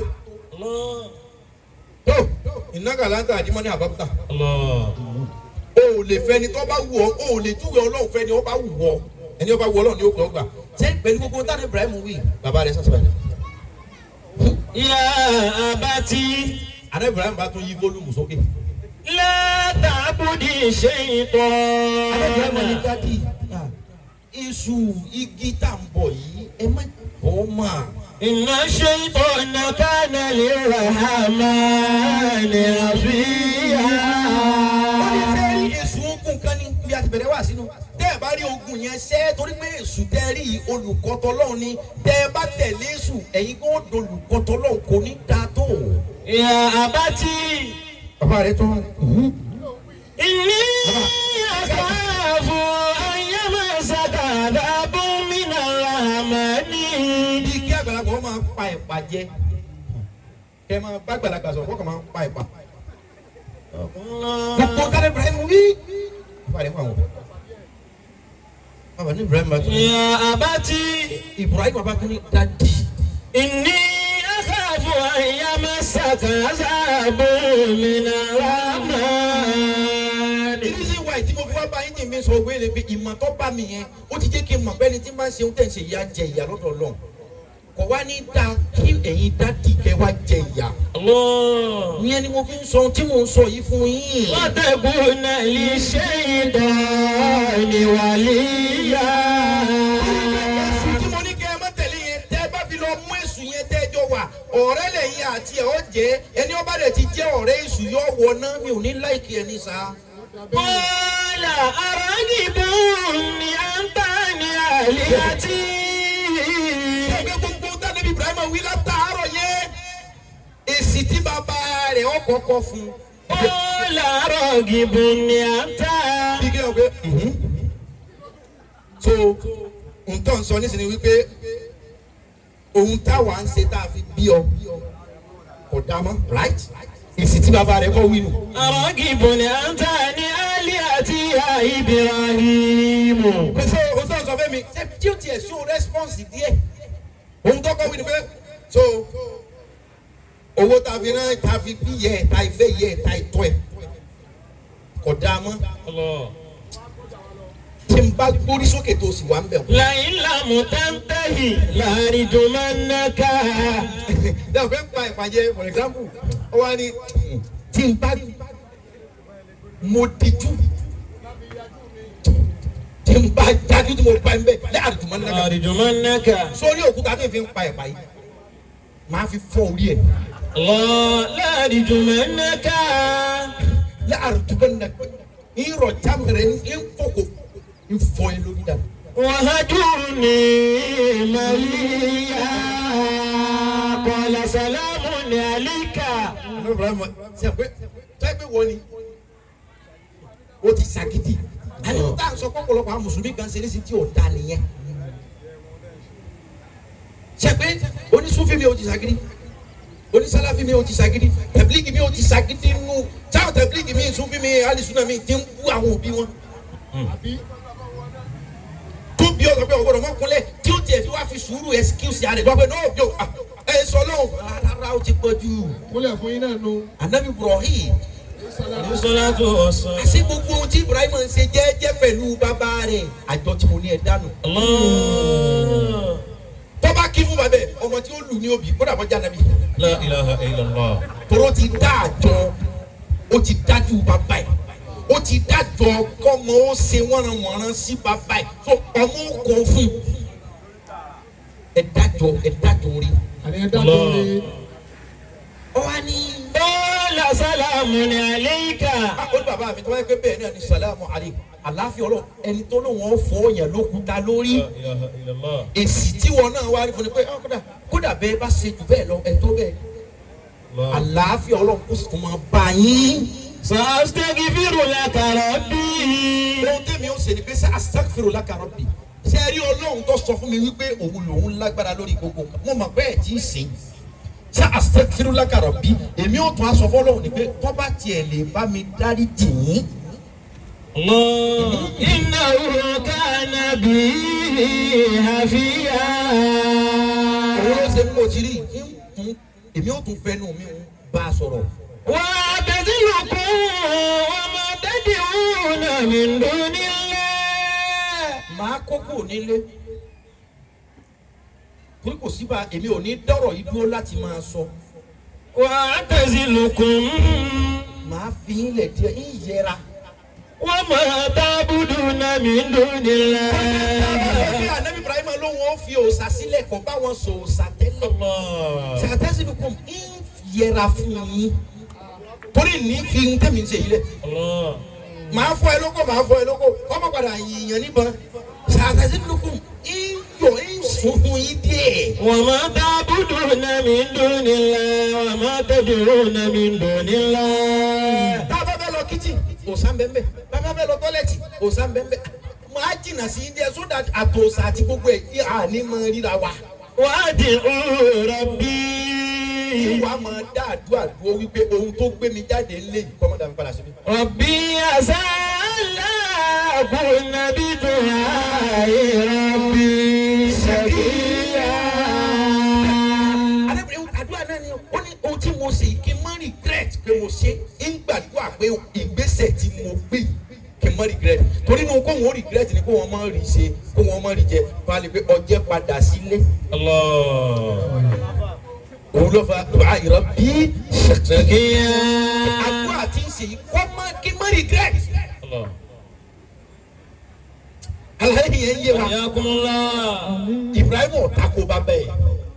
tó ìnágàláńtà àdìmọ́ni àbábútà. o ò lè fẹ́ ni tó bá wù ọ́ o ò lè júwe ọlọ́run fẹ́ ni ó bá wù ọ́ ẹni ó bá wù ọlọ́run ni ó gbọ́ gbà. ṣé pẹ̀lú gbogbo táwọn Ibrahim wí bàbá rẹ̀ sọ́sọ́ báyìí. ìyá àbátí. àná Ibrahim bá tún yí fólùmù sókè. látàbùdì ṣe ìtọ́. àná Ibrahim ní dádì iṣu igi tá ń bọ̀ yìí ẹ má bọ́ mà. iná ṣe ìtọ́ nàkánà lè rà hàmà lè rà fìyà. wọ́n ní sẹ́rí èṣù ogun kan ní bí a ti bẹ̀rẹ̀ wá sínú. tẹ́ ẹ bá rí ogun yẹn ṣẹ́ torí pé èṣù tẹ́ rí olùkọ́tọ̀ lọ́hùn ni tẹ́ ẹ bá tẹ̀lé èṣù ẹ̀yin kò dolùkọ́tọ̀ lọ́hùn kò ní da tó. ìyá àbátí. bàbá rẹ tán. ìní àkàfù ayémẹsàkà dábò mínà ràmánì. bí kí àgbàlagbà wọn máa pa ẹ̀pà jẹ kẹ́ máa bá àgbàlagbà sọ̀rọ̀ kọ́ máa pa ẹ̀pà. gbogbo kálí Ibrahim wí. bàbá rẹ fún àwọn. bàbá ní Ibrahim bá tún. ìyá àbátí. Ibrahim bàbá tún ní dadi. ìní àkàfù ayémẹsàkà dábò mínà ràmánì. ìrísí wa ìdí mo fi wá bá yín ní mi sọ ògbé lè fi ìmọ̀ tó bá mi yẹn ó ti jẹ́ kí n mọ̀ pé ẹni tí máa ń ṣe ohun tẹ̀ ń ṣe ìyá jẹ ìyá lọ́dọ̀ Ọlọ́run kò wá ní da kí ẹ̀yin dádì kẹ́ wá jẹ ìyá. ìyẹn ni mo fi ń sọ ohun tí mò ń sọ yìí fún yín. wọ́n tẹ̀kùn náà lè ṣe ìdánwò wàlíyà. èsù tí mo ní kẹ́ ẹ má tẹ̀lé yẹn tẹ́ ẹ bá fi lọ mú èsù yẹn tẹ́ ẹ jọ wà ọ̀rẹ́ lẹ́yìn àti ẹ̀ ọ́ jẹ́ ẹni ọba rẹ̀ ti jẹ́ ọ̀rẹ́ èsù yọ wọ náà mi ò ní láìkí ẹ ní sa. bọ́lá aráàlú ni à ń bá ní àlìyàtì. ẹgbẹ́ gbogbo tánàbí Ibrahim wí látàárọ̀ yẹn èsì tí bàbá rẹ̀ ọ́ kọ́kọ́ fún. bọ́lá aráàlú ni à ń tà. bí kí ẹ gbé so nǹkan sọ nísìnyí wípé ohun táwa ń ṣe tá a fi bí ọ kò dá mọ́ right èsì tí bàbá rẹ̀ kọ́ wí nù. aráàlú ni à ń tà ní àlìyàtì Ibrahim. pèsè ohun tó ń sọ fẹ́ mi ṣé tí o tiẹ̀ show response díẹ̀ ohun tó kọ́ wí ni pé so owó tá a fi rán tá a fi bí yẹ ta ìfẹ́ yẹ ta ìtọ́ ẹ̀ kò dá mọ́ tí n bá gbórí sókè tó sì wà ń bẹ̀ wọ́n. láyé lámù tántàhì láàrin jùmọ̀nàká. dáhùn fẹ́ pa ìpàjẹ́ for example ó wá ní tí n bá mo dijú tí n bá jáde tí mo bá ń bẹ̀ láàrin jùmọ̀nàká. láàrin jùmọ̀nàká. sórí òkúta tí n fi ń pa ìpà yìí máa fi fọ́ orí ẹ̀. láàrin jùmọ̀nàká. láàrin jùmọ̀nàká ìrọ̀ jámẹ̀rẹ̀ ń fòkò ń fọ́ ẹ lórí dànù. wàhájúni màlíyà kọlá sàlámù ní àlíkà. àná Ibrahim ṣe pé tẹ́gbẹ́ wọ ni o ti ṣàgídí. àní tá à ń sọ pọ́pọ́lọpọ̀ àwọn mùsùlùmí kan ṣe léṣe tí ò da nìyẹn. ṣe pé onísúfì mi ò ti ṣàgídí onísàláfì mi ò ti ṣàgídí tẹ̀blígì mi ò ti ṣàgídí nù táwọn tẹ̀blígì mi súfì mi alìsúnà mi ti ń bú àwọn òbí wọn. tó bí ọ̀sán pé ọ̀gbọ́dọ̀ mọ́kúnlẹ̀ tí ó tiẹ̀ fi wá fi sùúrù excuse yàrá ìdúrà pé náà yóò ẹ sọ lóhùn rárá ó ti pọ̀ jù. kúlẹ̀ fún yín náà nu. Anabi Ibrahim Salatu wassalam. àṣé gbogbo ohun tí Ibrahim ń ṣe jẹ́jẹ́ pẹ̀lú bàbá rẹ̀ àjọ tí mo ní ẹ dànù. Allah. tó bá kí fún bàbá ẹ̀ ọmọ tí ó lù ní òbí kódà bọ́ jáde bí. La ilaha illallah. tóró ti dá àjọ ó ti dájú bàbá ẹ̀ ó ti dájọ kọ́mọ ó ṣe wọ́nranwọ̀nran sí bàbá ẹ̀ tó ọmọ kò fún ẹ dájọ rí. àní ẹ dájọ́ rí. ọ wá ní. Qala salamun alayka. ó ní bàbá mi tó wáyé pé bẹ́ẹ̀ náà ní salamu alaykum àláfíà ọlọ́run ẹni tó lóun ọ̀ fọ́ yẹn lókúta lórí. La ilaha illallah. èsì tí wọn náà wá rí fún ni pé kódà bẹ́ẹ̀ bá ṣe jù bẹ́ẹ̀ lọ ẹ̀ tó bẹ́ẹ̀ àláfíà ọlọ́run kò sì tún máa bá yín. Sastaghfiru laka rabbi. ohun tẹ́mi ó ṣe ni pé sẹ́ astaghfiru laka rabbi ṣe rí ọlọ́run tó sọ fún mi wípé òun lòun lágbára lórí gbogbo nǹkan mo mọ̀ pé ẹ̀ tí ì sìn sẹ́ astaghfiru laka rabbi èmi ò tún aṣọ fọlọ́run ni pé tó bá tiẹ̀ lè bá mi dárí tì yín. Allah. Innahu kana bi hafiya. òun ló ṣe mú òjì rí èmi ò tún fẹnu mi bá a sọ̀rọ̀. وَأَعْتَزِلُكُمْ وَمَا تَدْعُونَ مِن دُونِ اللَّهِ. màá kókó nílé torí kò síbà èmi ò ní dọ́rọ̀ yìí dúró láti máa sọ. وَأَعْتَزِلُكُمْ màá fi yín lẹ̀ díẹ̀ ń yẹra. وَمَا تَعْبُدُونَ مِن دُونِ اللَّهِ. bí anabi Ibrahim ló wọ́n fi òòṣà sílẹ̀ kó bá wọn sọ òòṣà tẹ́lẹ̀. ṣàtẹ́sílùkùn ń yẹra fún yín torí ní fi ń tẹ̀mí ṣe yìí lẹ̀. màá fọ ẹ lóko kọ́mọ padà yìnyín níbọn ṣàtẹ́sílùkùn ń yọ ń sùn fún yín díẹ̀. وَمَا تَعْبُدُونَ مِن دُونِ اللَّهِ وَمَا تَدْعُونَ مِن دُونِ اللَّهِ. tá a bá bẹ lọ kìtì òòṣà ń bẹ ń bẹ bá a bá bẹ lọ tọ́lẹ̀tì òòṣà ń bẹ ń bẹ máa jìnnà sí ilé ẹ sódà àtòòṣà àti gbogbo ẹ àní mọ ríra wa. وَأَدْعُوا رَبِّي. ìwà máa dá àdúrà dúró wípé ohun tó gbé mi jáde ńlẹ̀ yìí kọ́ mọ́ dàbí padà síbi. رَبِّي عَسَى أَلَّا أَكُونَ بِدُعَاءِ رَبِّي شَقِيًّا. àdúrà náà ni ó ní ohun tí mo ṣe kí n má regret pé mo ṣe ń gbàdúrà pé ìgbésẹ̀ tí mo gbé kí n má regret torí inú kó wọn regret ni kó wọn má rí ṣe kó wọn má rí jẹ kó wọn lè pé ọjẹ́ padà sílé. òun ló fa dùn àìrọ bí شقيا. àdúrà tí ń ṣe yìí kó má kí n má regret. aláìní yẹn ń yé wa حياكم الله. Ibrahim ọ̀tako bá bẹ́ẹ̀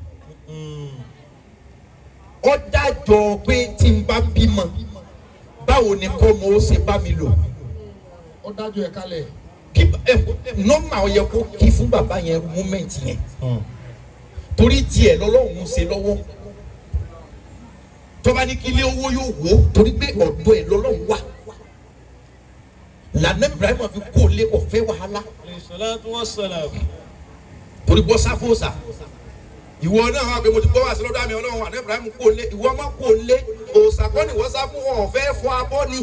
ọ dájọ́ pé tí n bá bímọ báwo ni kọ́ mo ṣe bá mi lò ó dájú ẹ̀ kalẹ̀. kí nọ́mà ó yẹ kó kí fún bàbá yẹn múmẹ́ǹtì yẹn torí tiẹ̀ lọ́lọ́run ṣe lọ́wọ́ tọ́ba ní kílé owó yóò wó torí pé ọ̀dọ̀ ẹ̀ lọ́lọ́run wà lànà Ibrahim fi kó lé ọ̀fẹ́ wàhálà الصلاة والسلام. torí bọ́ sáfòsà ìwọ náà wà pé mo ti gbọ́ wá sí lọ́dọ̀ àmì ọlọ́run àná Ibrahim kó lé ìwọ má kó lé òòsà kọ́ ni wọ́n sá fún ọ̀fẹ́ fọ abọ́ ni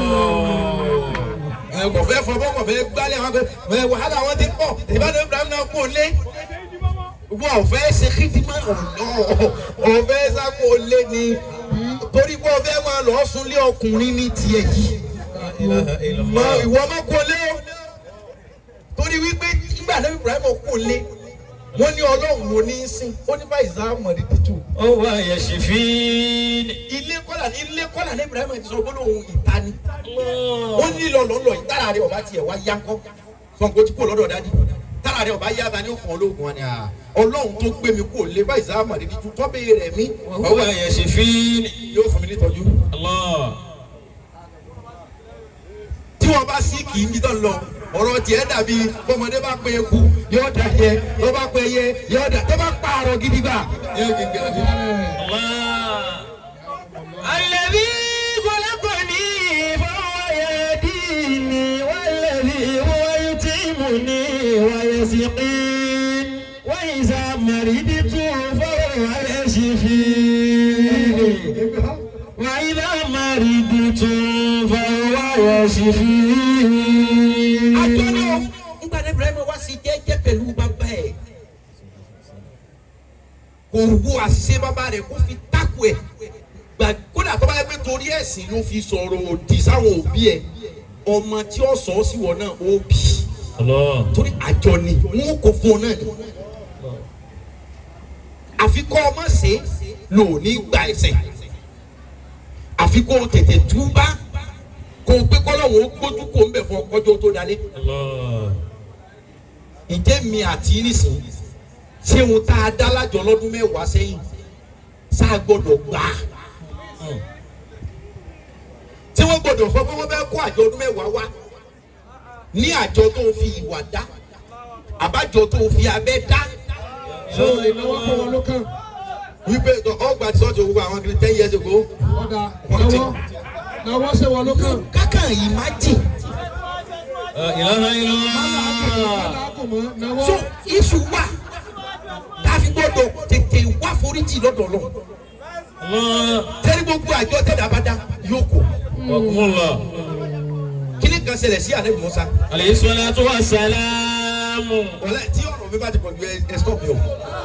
kò fẹ́ fọ abọ́ kò fẹ́ gbálẹ̀ wọn pé wàhálà wọn ti pọ̀ ìbáná Ibrahim náà kó lé wọ́n ọ̀fẹ́ ṣe kíndìmá ọ̀fẹ́ sá kó lé ni torí pé ọ̀fẹ́ máa lọ sùn lé ọkùnrin ní tiẹ̀ yìí ìwọ má kó lé torí wípé nígbà náà Ibrahim kó lé wọ́n ní ọlọ́run wo ní í sìn ó ní báyìí sáà mọ̀ ní títù. ó wá yashfin. ilé kọ́là ní Ibrahim ti sọ gbólóhùn ìta ni. ó ní lọ́lọ́lọ́ ìtara rẹ̀ ọba tiẹ̀ wá yá ńkọ́ sọ̀nkó tí kò lọ́dọ̀ dájú tára rẹ̀ ọba yá ta ní òfin ológun wọn ni ọlọ́run tó gbé mi kó lé báyìí sáà mọ̀ ní títù tọ́bẹ̀ rẹ̀ mí. ó wá yashfin. yóò fún mi nítọ́jú. Allah. tí wọ́n bá sí kì í bí tán lọ ọ̀rọ̀ tiẹ̀ dàbí bọ́mọdé bá pé eku yóò dà yẹ tó bá pé yẹ yóò dà tó bá pààrọ̀ gidi gbà yóò gègé ọdún. Alladhi khalaqani fahuwa yahdini walladhi huwa yutimuni wa yasqin wa idha maridtu fahuwa yashfin wa idha maridtu fahuwa yashfin. àjọyọ̀ nígbà tí Ibrahim wá sí jẹ́jẹ́ pẹ̀lú bàbá ẹ̀ kò wo àṣìṣe bàbá rẹ̀ kó fi tákù ẹ̀ kódà tó bá yẹ pé torí ẹ̀sìn ló fi sọ̀rọ̀ òdì sáwọn òbí ẹ̀ ọmọ tí ó sọ ọ́ sí wọn náà ó bì torí àjọ ni wọn kò fún ọ náà ni àfikọ́ ọmọ ṣe lò ní gba ẹ̀ṣẹ̀ àfikọ́ tètè túbá kò pé kọ́lọ́wọ́ gbójú kò ń bẹ̀ fún ọjọ́ tó dalẹ̀ ìjẹ́ mi àti irisìn ṣé ohun tá a dá lájọ lọ́dún mẹ́wàá sẹ́yìn sáà gbọ́dọ̀ gbà á tí wọ́n gbọ́dọ̀ sọ pé wọ́n fẹ́ kó àjọ ọdún mẹ́wàá wá ní àjọ tó fi ìwà dá àbájọ tó fi abẹ́ dá. ṣé o lè náwó kó wọn ló kàn. wípé ọgbà tí sọ́ọ̀tì òwúrọ̀ àwọn kiri 10 years ago. ọ̀dà náwó ṣe wọn ló kàn. kákan imagine. so iṣu wà káfí gbọ́dọ̀ tètè wá foríjì lọ́dọ̀ lọ. tẹ́lẹ̀ gbogbo àjọ tẹ̀lé abada yóò kó. kíni kan ṣẹlẹ̀ sí ànábì Mùsá. alayhi salatu wa salamu. wọlé tí ọ̀rọ̀ mi bá ti pọ̀ ju ẹ stop yọ.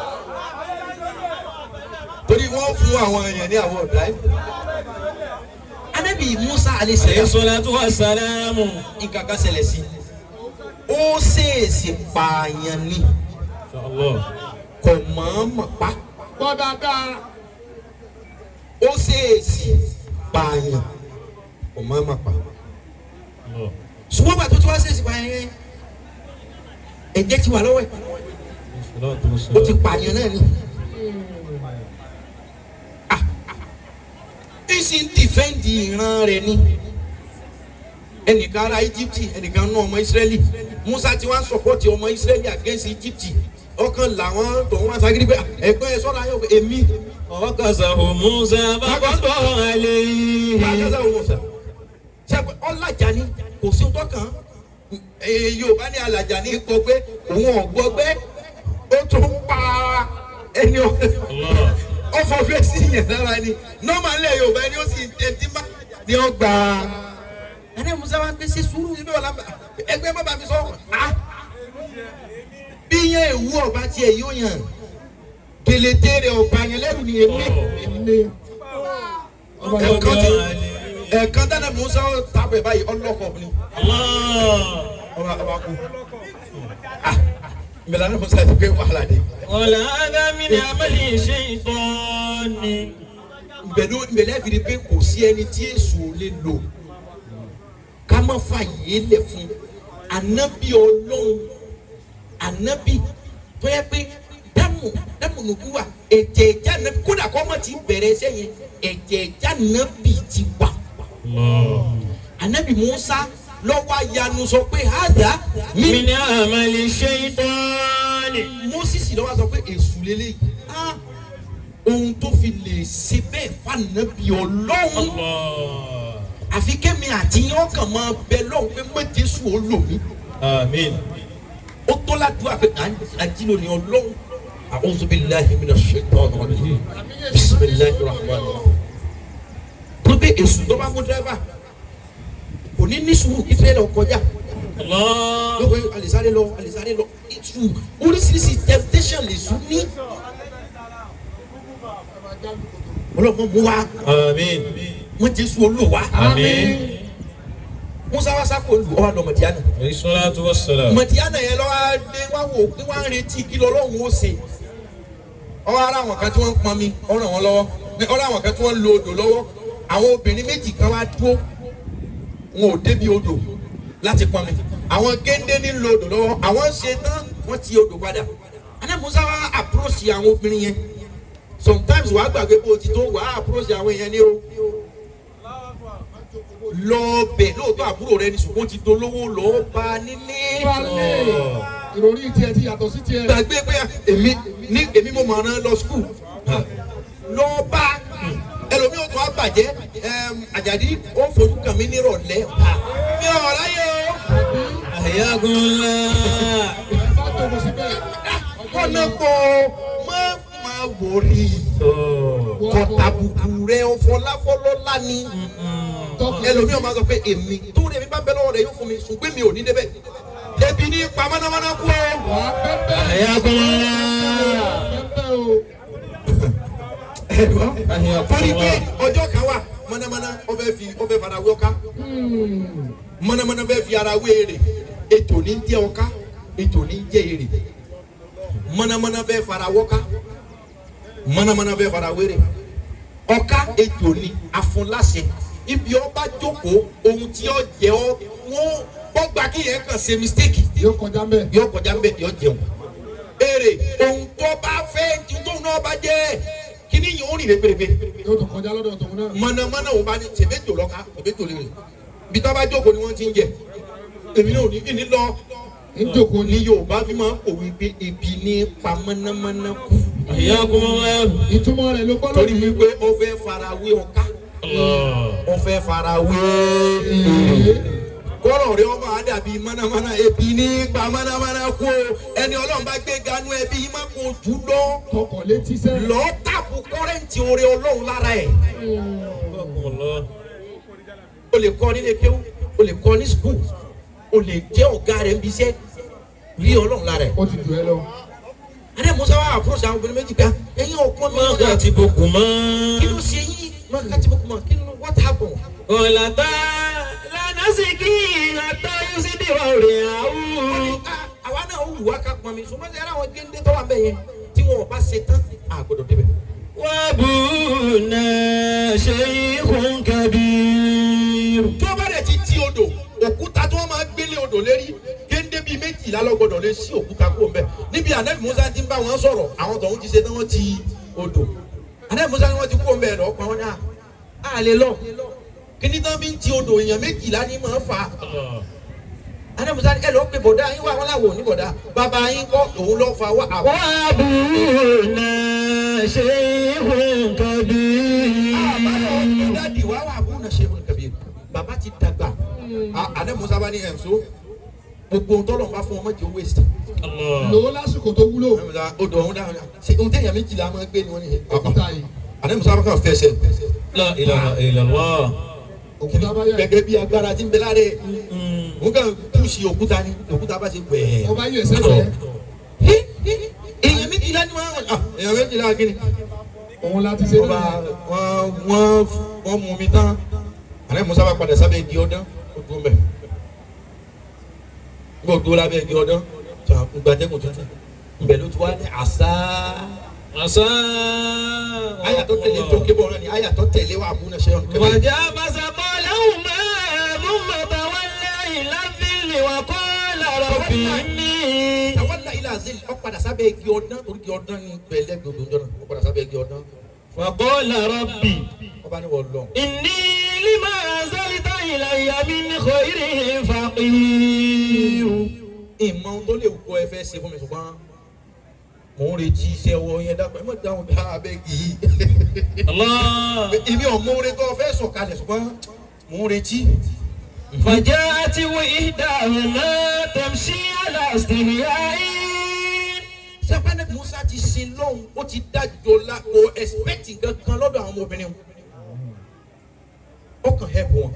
torí wọ́n fún àwọn èèyàn ní àwọn ọ̀dà yìí. ànábì Mùsá alayhi salatu wa salamu. nǹkan kan ṣẹlẹ̀ sí. ó ṣèèṣì pààyàn ni. kò mọ̀ọ́mọ̀ pa. gbọ́ dáadáa. ó ṣèèṣì pààyàn kò mọ̀ọ́mọ̀ pa. ṣùgbọ́n bàtú tí wọ́n ṣèèṣì pààyàn yẹn ẹ̀jẹ̀ ti wà lọ́wọ́ ẹ̀. ó ti pààyàn náà ni. ìsì ń dìfẹ́ǹdì ìran rẹ̀ ni. ẹnìkan ará Íjíbítì ẹnìkan nú ọmọ Ísírẹ́lì Musa ti wá sọpọ́tì ọmọ Ísírẹ́lì against Íjíbítì ọkàn làwọn tó wọn sagiri pé ẹgbẹ́ ẹ sọ́ra yóò èmi. ọkàṣàwò Musa bàbá àlè. ọkàṣàwò Musa ṣe ọlàjà ni kò sí ọtọ kan Yorùbá ní alàjà ní gbọ́ pé òun ọ̀gbọ́ pé ó tún pa ẹni ọ̀fọ̀ fèsì yẹn lára ni normally Yorùbá ni ó sì ẹtí má ni ó gbà á. ẹni Musa wa gbé sí sùúrù níbẹ̀ wọ́n lábẹ́ ẹgbẹ́ bàbá mi sọ bí yẹn ewu ọba tiẹ̀ yóò yàn keletere ọba yẹn lẹ́rù ni èmi. ẹ̀ẹ̀kan dáná Musa tábẹ̀ báyìí ọlọ́kọ̀ ni. ọba kú mbẹ̀lá ní Musa ti gbé wàhálà dé. ọ̀là ádámì ni abẹ́lé ṣe ìtọ́ ni. mbẹ̀lẹ́ fi di pé kò sí ẹni tí èṣù ò lè lò ká má fà yé lẹ̀ fún ànábì Ọlọ́run ànábì tó yẹ pé dámù nùkú wa ẹ̀jẹ̀ ẹ̀já nàbì kódà kọ́ mọ̀ ti bẹ̀rẹ̀ ẹsẹ̀ yẹn ẹ̀jẹ̀ ẹ̀já nàbì ti wà. ànábì Musa lọ́wọ́ ayanu sọ pé hàdá mi ní àmàlì ṣaitani. Moses lọ́wọ́ sọ pé èṣù lélẹ́yìí ohun tó fi lè ṣe bẹ́ẹ̀ fànàbì Ọlọ́run àfi kẹ́mi àti yín ọkàn máa bẹ lọ́hùn pé mọ̀jẹ̀sù ó lò mí. àmín. ó tó ládùúgbò pé àjílò ní Ọlọ́run. a'udhu billahi minash shaitanir rajim. bismillahir rahmanir rahim. tó bẹ èṣù tó bá mú dírẹ́fà kò ní ní sùúrù kí tírẹ́lẹ̀ kọjá. ló pé alìsáré lọ ìtù oríṣiríṣi temptation lè sùn ní. ọlọ́mọ mú wa. àmín. wọ́n Jésù olúwa. àmín. Musa wa sáko olú ọwọ́ lọ Mọ̀díánà. salatu wassalam. Mọ̀díánà yẹn lọ́wọ́ dé wá wò pé wọ́n á retí kí lọ́lọ́run ó ṣe. ọwọ́ ara àwọn kan tí wọ́n ń pọn mi ó ràn wọ́n lọ́wọ́ ọ̀rọ̀ àwọn kan tí wọ́n ń lo odò lọ́wọ́ àwọn obìnrin méjì kan wá dúró wọn ò débi odò láti pọn mi àwọn géńdé ní lo odò lọ́wọ́ àwọn ṣe tán wọ́n ti odò padà. àná Musa wa approach àwọn obìnrin yẹn sometimes wàá gbàgbé bó ti tó wàá approach àwọn èèyàn ní o lọ bẹ̀ lóòótọ́ àbúrò rẹ ní ṣùgbọ́n ti dolówó lọ́ọ́ bá nílé. ìròrí tiẹ̀ ti yàtọ̀ sí tiẹ̀. gbàgbé pé èmi mo mọ̀ ọ́n lọ skul lọ́ọ́ bá ẹlòmíì ó tún á bàjẹ́ Àjàdí ó fojú kàn mí nírọ̀lẹ́ mi ò ráyè o. àyàgùnlá. ọ̀nà kò máa wòrí kọ̀tàbùkù rẹ̀ ọ̀fọ̀láfọ̀lọ́lá ni ẹlòmíràn máa sọ pé èmi tó rẹ̀ mi bá bẹ́ lọ́wọ́ rẹ̀ yóò fún mi ṣùgbọ́n mi ò ní débẹ̀ débi ní ipa mọ́nàmọ́ná kú o. torí pé ọjọ́ mọ̀nàmọ́ná ọ̀fẹ́ farawé ọ̀ká mọ̀nàmọ́ná fẹ́ fi ara wé èrè ètò ní jẹ́ ọ̀ká ètò ní jẹ́ èrè mọ̀nàmọ́ná fẹ́ farawé ọ̀ká mọ̀nàmọ́ná fẹ́ farawé èrè ọ̀ká ètò ní afúnláṣẹ ibi ọba jókòó ohun tí ó jẹ ọ wọn gbọgbà kí yẹn kàn ṣe mistake yóò kọjá mbẹ yóò jẹun èrè ohun tó bá fẹ́ tó náà bá jẹ kíní yìí ó rìn lépèrèpè yóò tó kọjá lọ́dọ̀ tòun náà. mọ̀nàmọ́ná ò bá ní tèmẹ́tò lọ́ka tèmẹ́tò lè rìn bí tá a bá jókòó ni wọ́n ti ń jẹ èmi náà ò ní ìní lọ njoko ní Yorùbá fi máa ń pòwe pé ebi ní pa mọ̀nàmọ́ná kù. ìyá kúmọ̀ ìtumọ̀ rẹ̀ ló gbọ́dọ̀ torí wípé ó fẹ́ farawé ọ̀ká ó fẹ́ farawé kọ́rọ̀ rẹ̀ ọmọ àdàbí mọ̀nàmọ́ná ebi ní pa mọ̀nàmọ́ná kù ẹni Ọlọ́run bá gbé ganú ẹbí má kó jù lọ tọkọ̀ létí sẹ́. lọ́ọ́ tàbù kọ́rẹ́ǹtì oore Ọlọ́run lára ẹ̀. o lè kọ́ nílé kéwú o lè kọ́ ní skul o lè jẹ́ ọ̀gá rẹ̀ níbi iṣẹ́ rí Ọlọ́run lára ẹ̀. ó ti dùn ẹ́ lọ. adé musa wa àpòròsì àwọn obìnrin méjì gbà ẹ̀yin ọ̀pọ̀ mi. mọ́gà ti bokù mọ́. kí ló ṣe yín mọ́gà ti bokù mọ́ kí ló what happen. ọ̀làtà lánàṣìkì àtọ́ yusidiwa rẹ̀ àwù. àwa náà ó wù wá ká pọn mi ṣùgbọ́n ṣe ara àwọn géńdé tó wà ń bẹ̀ yẹn tí wọn ò bá ṣe tán àgbọ̀dọ̀ débẹ̀. wàbùnà shaykhun kabir. tó bá dẹ̀ ti odò òkúta tí wọ́n máa gbélé odò lérí géńdé bíi méjìlá lọ́gbọ̀dọ̀ lé sí òkúta kúrò mbẹ́ níbi Ànábì Mùsá ti ń bá wọn sọ̀rọ̀ àwọn tọ̀hún ti ṣe tán wọ́n ti odò Ànábì Mùsá ni wọ́n ti kúrò mbẹ́ lọ pa wọn ní àlè lọ kíní tán bí ń ti odò èèyàn méjìlá ní máa fà á Ànábì Mùsá ẹ lọ pé bọ̀dá yín wà wọn làwọn ò ní bọ̀dá bàbá yín kọ́ òun lọ fa wá. wàbùnà shaykhun kabir. àbálọ̀ dádì wà bùnà shaykhun kabir bàbá ti dàgbà Ànábì Mùsá bá ní ẹ̀ so gbogbo tọ́lọ̀ bá fún ọmọ jẹ́ waste. lò ó lásìkò tó wúlò. odò ọ̀hún dáhùn ṣe ohun téèyàn méjìlá máa ń gbé ni wọ́n ní. òkúta yìí. Ànábì Mùsá kàn fẹsẹ̀. la ilaha illallah. òkúta bá yẹ. gẹ́gẹ́ bí agbára tí ń bẹ láre òun kàn túùsì òkúta ni òkúta bá ṣe wẹ̀ẹ́. ọba yẹ sẹ́sẹ̀. èèyàn méjìlá ni èèyàn méjìlá kí ni. òun láti ṣe ọba wọ́n mú mi tán Ànábì Mùsá bá padà sábẹ́ igi ọdán ó dúró mẹ́ gbogbo lábẹ́ igi ọdán gbàdégùn tuntun ibẹ̀ ló ti wá ní àṣà. àyà tó tẹ̀lé tó kébọ̀ náà ni àyà tó tẹ̀lé wà bùnà shaykhun kabir. wàjà masakọ lẹ́hùn máa mú mọ̀tà wọlé ìlànà wà kọ́ lọ́rọ̀ bí mi. tawalla ila zil ó padà sábẹ́ igi ọdán torí igi ọdán ni bẹ̀lẹ́ gbogbo ọjọ́ náà ó padà sábẹ́ igi ọdán. وقال ربي ọba ni wọ́n lọ. إني لما أنزلت إلي من خير فقير. ìmọ̀ ohun tó lè kó ẹ fẹ́ ṣe fún mi ṣùgbọ́n mò ń retí iṣẹ́ ọwọ́ yẹn dápẹ́ mọ̀ dáhùn bí abẹ́ yìí. الله. èmi ò mọ orin tó fẹ́ sọ̀kalẹ̀ ṣùgbọ́n mò ń retí. فجاءت إحداهما تمشي على استحياء. sẹ́pẹ́nẹ́ Musa ti sin lọ́hùn ó ti dájọ́ la kò expect kankan lọ́dọ̀ àwọn ọmọbìnrin ó kàn help wọn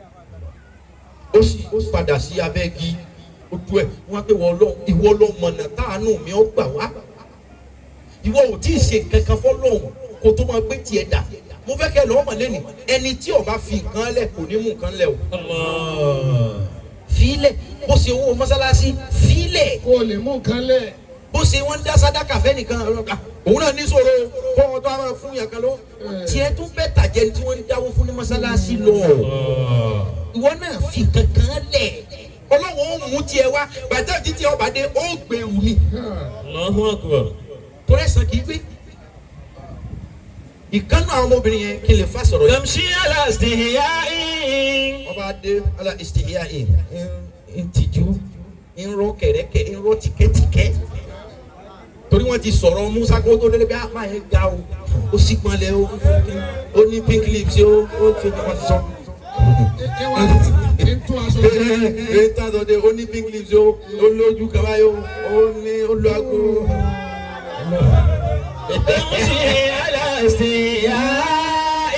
ó sì padà sí abẹ́gi ojú ẹ̀ wọ́n á pè wọ́n lọ́hùn ìwọ lọ́hùn mọ̀nà táànù mi ó gbà wá ìwọ ò tí ì ṣe kankan fọ́ lọ́hùn kó tó máa gbé tiẹ̀ dà mo fẹ́ kẹ́ lọ́wọ́ mọ̀lẹ́ni ẹni tí ó bá fi nǹkan lẹ̀ kò ní mú nǹkan lẹ̀ o. fílẹ̀ bó ṣe owó mọ́sálásí fílẹ̀ kó o lè mú nǹkan lẹ̀. bó ṣe wọ́n ń dá sádàkà fẹ́ nìkan òun náà ní sọ̀rọ̀ kó wọn tó a máa fún yàn kan lọ tiẹ̀ tún bẹ́ẹ̀ tàjẹ́ tí wọ́n ń dáwó fún ní mọ́sálásí lọ ìwọ náà fi kankan lẹ̀ ọlọ́wọ́ ó mú tiẹ̀ wá bàtà títí ọba dé ó gbèrú ni Allahu Akbar. torí ẹ̀sán kì í gbé ìkànnì àwọn ọmọbìnrin yẹn kí n lè fa sọ̀rọ̀ yẹn. تمشي على استحياء. ọba adé ala ìsìtìyà ẹ̀ ń tìjú ń rọ kẹ̀rẹ́kẹ̀ ń rọ tìkẹ́tìkẹ́ torí wọ́n ti sọ̀rọ̀ Musa kó tó délé bí apá yẹn ga o ó sì pọnlẹ̀ o ó ní pink lips o ó ti wọ́n ti sọ. ẹ wá ní tún aṣọ ṣe. ẹ tàdọ̀ de ó ní pink lips o ó lójú kaba yìí o ó ní ó lo aago. تمشي على استحياء.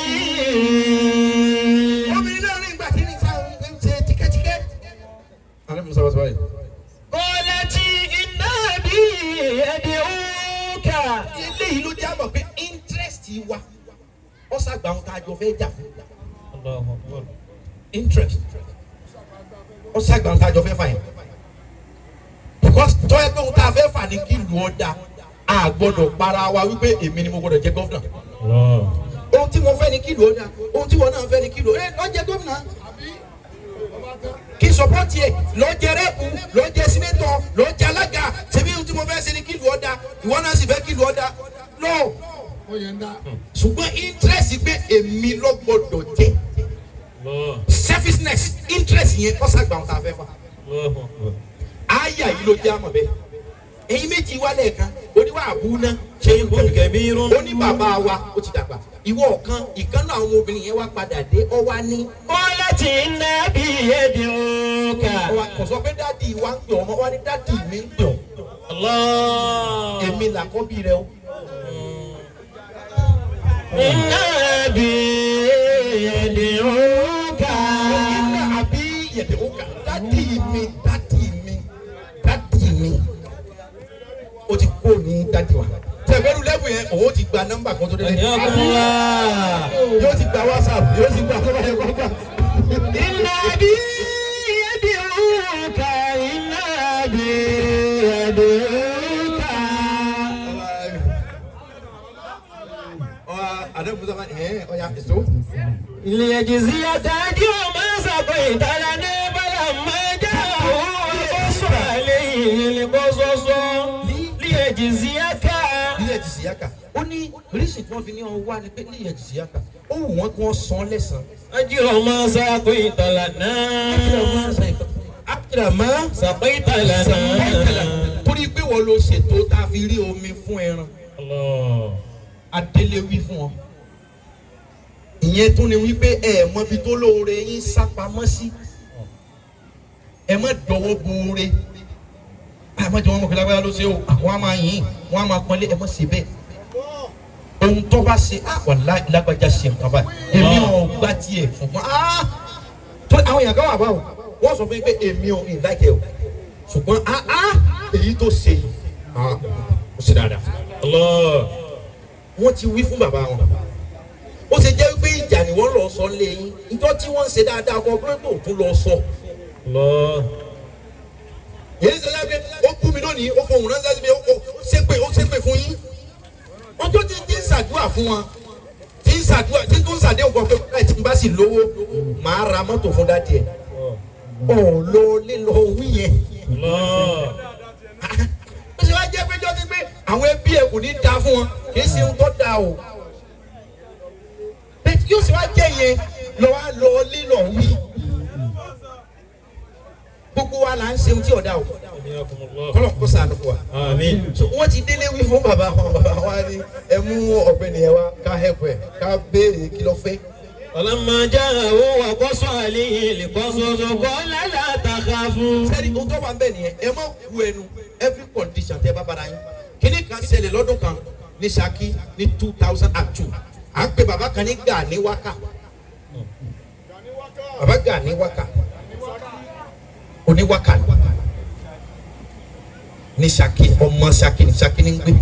obìnrin náà ní ìgbà tí ní sáà ń ṣe tìkẹ́tìkẹ́. alẹ́ Musa wá sọ báyìí. قالت إن أبي يدعوك. eléyìí ló jẹ́ àmọ̀ pé interest wa ó ṣàgbà ohun tá a jọ fẹ́ jà fún interest ó ṣàgbà ń tajọ fẹ́ fà yẹn because tọ́ ẹ pé òun tá a fẹ́ fà ní kí ìlú ọ̀dà a gbọ́dọ̀ para wa wípé èmi ni mo gbọ́dọ̀ jẹ gọ́fúnà ohun tí mo fẹ́ ní kí ìlú ọ̀dà ohun tí wọn náà fẹ́ ní kí ìlú ọ̀dà lọ jẹ gómìnà kí sọpọ́tì ẹ̀ lọ jẹ rẹ́pù lọ jẹ sínétọ̀ lọ jẹ alága ṣebí ohun tí mo fẹ́ ṣe ní kí ìlú ọ̀dà ìwọ náà sì fẹ́ kí ìlú ọ̀dà no ṣùgbọ́n interest pé èmi ló gbọ́dọ̀ jẹ selfishness interest yẹn ọ̀sàgbà ọ̀tá fẹ́ fà àyà yìí ló jẹ́ àmọ̀ bẹ́ẹ̀ ẹ̀yin méjì wá lẹ́ẹ̀kan oníwà àbúná ṣe ń bọ̀ ó ní bàbá wa ó ti dàgbà ìwọ ọ̀kan ìkànnì àwọn obìnrin yẹn wá padà dé ọ wá ní. wọ́n láti iná bí èdè òkà. kò sọ pé dádì wa ń pè ọmọ wa ní dádì mi ń pè ọ. èmi làkọ́bí rẹ o. iná bí èdè òkà. iná àbí èdè òkà dádì mi o ti kó ní dádì wa tẹ̀gbẹ́rù lẹ́bù yẹn òun ti gba nọ́mbà kan tó dé lẹ́yìn yóò ti gba WhatsApp yóò ti gba nọ́mbà yẹn kọ́kọ́. iná bí èdè òkà iná bí èdè òkà. àdéhùn musa ma ọ̀ya èso. ilé ẹ̀jìsí àtàdé ọmọ sàkó ìtàlá ní bàlá mẹ́jà òun ọ̀sọ̀ àlẹ́ yìí kó sọ́sọ́ ilé ẹ̀jìsí àká. ilé ẹ̀jìsí àká ó ní oríṣi tí wọ́n fi ní ọwọ́ wa ni pé ilé ẹ̀jìsí àká ó wù wọ́n kí wọ́n san lẹ́sàn. ajé ọmọ sàkó ìtàlá náà. akérèmọ sàkó ìtàlá náà. torí pé wọ́n lo ṣètò tá a fi rí omi fún ẹran. adélé wí fún wọn. ìyẹn tún ni wípé ẹ mọ ibi tó lóore yín sápamọ́ sí ẹ má dọwọ́ boore àmọ́jọ wọn mọ̀ kí lágbára ló ṣe o àwọn á máa yìn wọn á máa pọ́nlé ẹ má ṣe bẹ́ẹ̀ ohun tó bá ṣe wàlá lágbájá ṣe nǹkan báyìí èmi ò gbá tiẹ̀ ṣùgbọ́n tó àwọn èèyàn kan wà báwo wọ́n sọ fún mi pé èmi ò ń láìkẹ́ o ṣùgbọ́n èyí tó ṣe yìí ó ṣe dáadáa wọ́n ti wí fún bàbá wọn ó ṣe jẹ́ pé ìjà ni wọ́n lọ sọ lé yín ìjọ tí wọ́n ń ṣe dáadáa kan pé kò tún lọ sọ. èyí ṣe lábẹ́ ó kú mi lónìí ó fohùn ránṣẹ́ sí mi ó ṣépè fún yín ọjọ́ tí ń ṣàdúrà fún wọn tí ń ṣàdúrà tí tó ń ṣàdéhùn kan pé báyìí tí n bá sì lówó màá ra mọ́tò fún dádì ẹ̀ lọ lílọ wí yẹn. ó ṣe wá jẹ́ pé jọ́ ti pé àwọn ẹbí ẹ̀ kò ní da fún wọn kì í ṣe ohun tó da o yóò sì wá jẹ́ yẹn lọ lílọ wí gbogbo wa là ń ṣe ohun tí ọ̀dà o kọ́lọ̀ kó sànù fún wa. so wọ́n ti délé wí fún bàbá wa ní ẹ mú ọ̀gbẹ́ni ẹ wá ká hẹ́pù ẹ̀ ká béèrè kí ló fẹ́. ọlọ́mọdé àwọn àkọ́sọ́ àlẹ́ lè kọ́ sọ́sọ́ kọ́ lálẹ́ àtàkà fún. sẹ́ni ohun tó wà ń bẹ̀ nìyẹn ẹ má ku ẹnu every condition tẹ́ bá bára yín kíní kan ṣẹlẹ̀ lọ́dún kan ní Ṣakí ní 2002 à ń pe bàbá kan ní Gani Waka bàbá Gani Waka oníwaka ní Ṣakí ọmọ Ṣakí ní Ṣakí ní gbé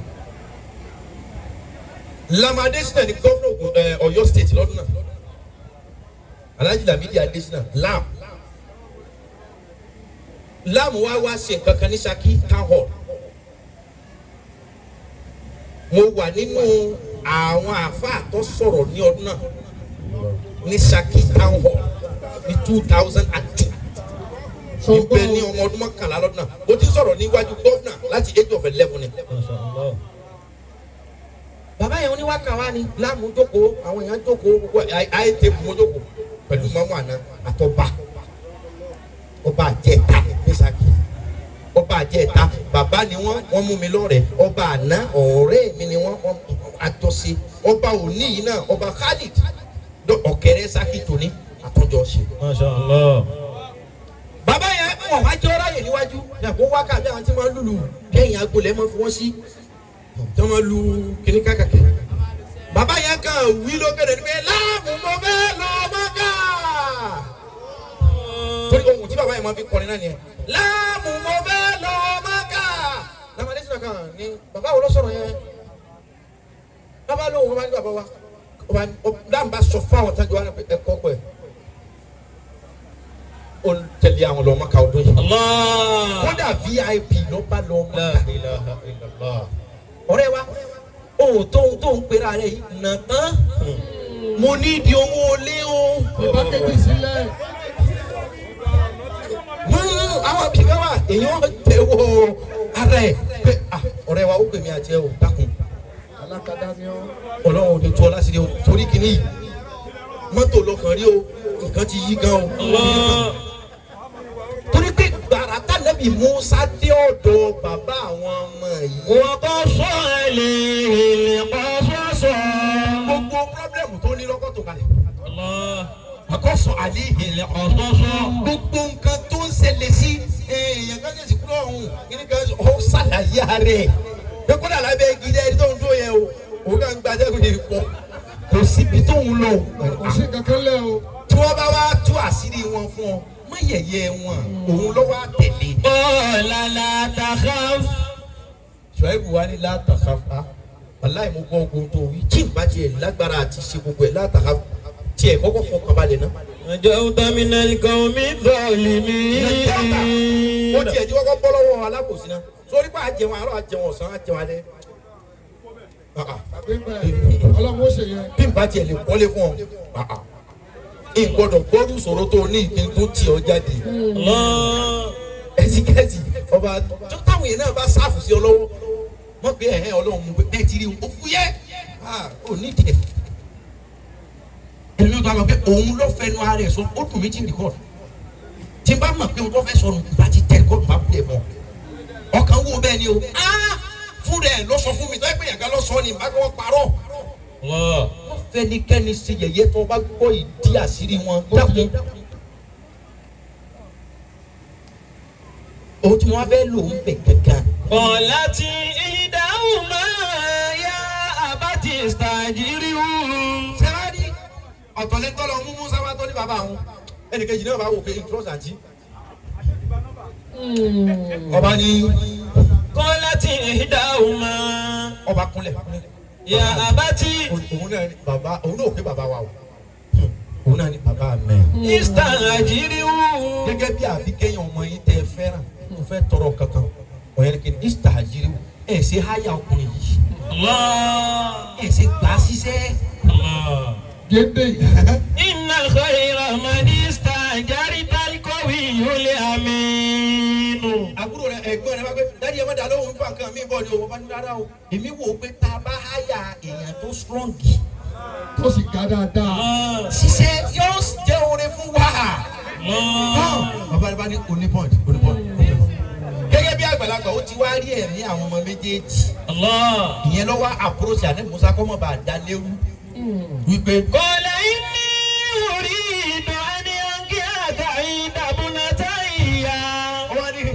Lam Adesina ní gómìnà Ọ̀yọ́ state lọ́dún náà Alhaji Lamidi Adesina Lam wá ṣe nǹkan kan ní Ṣakí town hall mo wà nínú àwọn àfáà tó sọ̀rọ̀ ní ọdún náà ní Ṣakí town hall ní 2002 ibẹ̀ ní ọmọ ọdún mọ́kànlá lọ́dún náà ó ti sọ̀rọ̀ níwájú gọ́fúnà láti age of 11 ni. bàbá yẹn oníwákà wá ní láàmú jókòó àwọn èèyàn jókòó àìtẹ́bù wọn jókòó pẹ̀lú mọ́mú àná àtọ́ba ọba àjẹta ní Ṣakí ọba àjẹta bàbá ni wọ́n mú mi lọ́rẹ̀ẹ́ ọba àná ọ̀rẹ́ mi ni wọ́n àjọṣe ọba òní yìí náà ọba Khalid ọ̀kẹ́rẹ́ Ṣakí tòní àtọ́jọ́ ṣe. Masha Allah. bàbá yẹn wọn wá jẹ́ ọ́ráyè níwájú yàgò wákà bí àwọn tí wọ́n lùlù kẹ́yìn agbolẹ̀ mọ́ fún wọn sí tí wọ́n lu kíní kákàkẹ́. bàbá yẹn kan wí lókèrè ní pé láàmú mo fẹ́ lọ Mọ́kà. torí ohun tí bàbá yẹn máa fi kọrin náà nìyẹn láàmú mo fẹ́ lọ Mọ́kà. Lam Adesina kan ní bàbá wo ló sọ̀rọ̀ yẹn bàbá lóhùn wọn bá ní bàbá wa dáńbà sọ fún àwọn tájú wa ẹ kọ́kọ́ ẹ̀ ó tẹ̀lé àwọn lọ́mọ ká ọdún yìí kódà VIP ló bá lọ́mọ ká ọ̀rẹ́ wa ó tó ń pera rẹ̀ yìí nà tán mo ní ìdí owó lé o. ìbá kejì sílẹ̀. àwọn bìkan wà èèyàn tẹ̀wọ́ ara ẹ̀ pé ọ̀rẹ́ wa ó pè mí àti ẹ̀ ò dákun. alákadá ni ọ́. ọlọ́run ò ní tó ọ lásìrí o torí kìíní yìí mọ́tò lọkàn rí o nǹkan ti yí gan o. torí pé gbàrà tànàbí Musa dé ọ̀dọ̀ bàbá àwọn ọmọ yìí. wọ́n kọ́ sọ ẹ̀lẹ́ kọ́ sọ́sọ́. gbogbo pírọ́blẹ̀mù tó ní lọ́kọ̀ tó kalẹ̀. àkọ́sọ àlẹ́ ìhìnlẹ̀ ọ̀sọ́sọ́. gbogbo nǹkan tó ń ṣẹlẹ̀ sí èèyàn kan ṣèṣì kúrò ọ̀hún kíní kan ó ṣàlàyé rẹ̀ pé kódà lábẹ́ igi ẹni tó ń dó yẹn o òun kàn ń gbadẹ́gùn yìí pọ̀ kò síbi tó ń lọ. kò sí kankan lẹ́ o. tí wọ́n bá wá tú àṣírí wọn fún ọ má yẹ̀yẹ́ wọn òun ló wá tẹ̀lé. la takhaf. Ṣuaibu wa ni la takhaf wàláì mo gbọ́ ogun tó wí tí n bá tiẹ̀ lágbára àti ṣe gbogbo ẹ̀ la takhaf tiẹ̀ kọ́kọ́ fọ kabalẹ̀ náà. najawta minal qawmi zalimin. ó tiẹ̀ tí kọ́kọ́ bọ́ lọ́wọ́ alákòsí náà sórí pa àjẹun àárọ̀ àjẹun ọ̀sán àjẹun alẹ́. ọlọ́run ó ṣe yẹn. bí n bá tiẹ̀ lè kọ́lé fún ọ n gbọ́dọ̀ gbọ́dọ̀ sọ̀rọ̀ tó ní ìpín tó tì ọ jáde. ẹsikẹ́sì ọba tó táwọn yẹn náà bá sáfù sí ọ lọ́wọ́ wọ́n gbé ẹ̀hẹ́ ọlọ́run mú pé ẹ ti rí o fúyẹ́ ò ní ìdíyẹ. ẹni tó bá pé òun ló fẹnu ara ẹ̀ sọ ó dùn mí tí ń rìkọ́ọ̀dù tí n bá mọ̀ pé n tó fẹ́ sọ̀rọ̀ bá ti tẹ̀ rìkọ́ọ̀dù bá pè mọ́ ọkàn wo bẹ́ẹ̀ ni o fún rẹ̀ lọ sọ fún mi tó ẹ pé yàgá lọ sọ ni bá gbọ́ parọ́. wọ́n fẹ́nikẹ́ni ṣe yẹ̀yẹ́ tó bá gbọ́ ìdí àṣírí wọn dákun. ohun tí wọ́n fẹ́ lò ń bẹ̀ kankan. Qālati ihdahumā yā abati istajirhu. sẹ́wádìí ọ̀tọ̀lẹ́tọ̀lọ́ mú Musa wá tó ní bàbá àwọn ẹnìkejì náà bá wò pé ìtúrọ̀sì àǹtí. ọba ní. Qālati ihdahumā. ọba kúnlẹ̀. yā abati. òun náà ní bàbá òun náà ò pé bàbá wa o òun náà ní bàbá mẹ́. istajirhu. gẹ́gẹ́ bí àbíkẹ́yìn ọmọ yín tẹ́ fẹ́ràn mo fẹ́ tọrọ kankan ọ̀yẹ́ni kí n istajiri ẹ̀ ṣe háyà ọkùnrin yìí ẹ̀ ṣe gbà síṣẹ́. gédé. inna khayra man istajarta al-qawiyyul amin. àbúrò rẹ ẹ̀gbọ́n rẹ wá pé dáàdi ẹ má dà lóhùn nípa nǹkan mi bọ̀ ni o bá ní rárá o èmi wò ó pé tá a bá háyà èèyàn tó strong tó sì ga dáadáa. ṣiṣẹ́ yóò jẹ́ oore fún wa. bàbá rẹ bá ní onípọ̀ǹdì gẹ́gẹ́ bí àgbàlagbà ó ti wá rí ẹ̀mí àwọn ọmọ méjèèjì. ìyẹn lọ́wọ́ àpòròsì àná Musa kọ́ mọ̀ bá a dá léwu. wípé. qāla innī urīdu an unkihaka ihdā ibnatayya. ọwọ́ ni.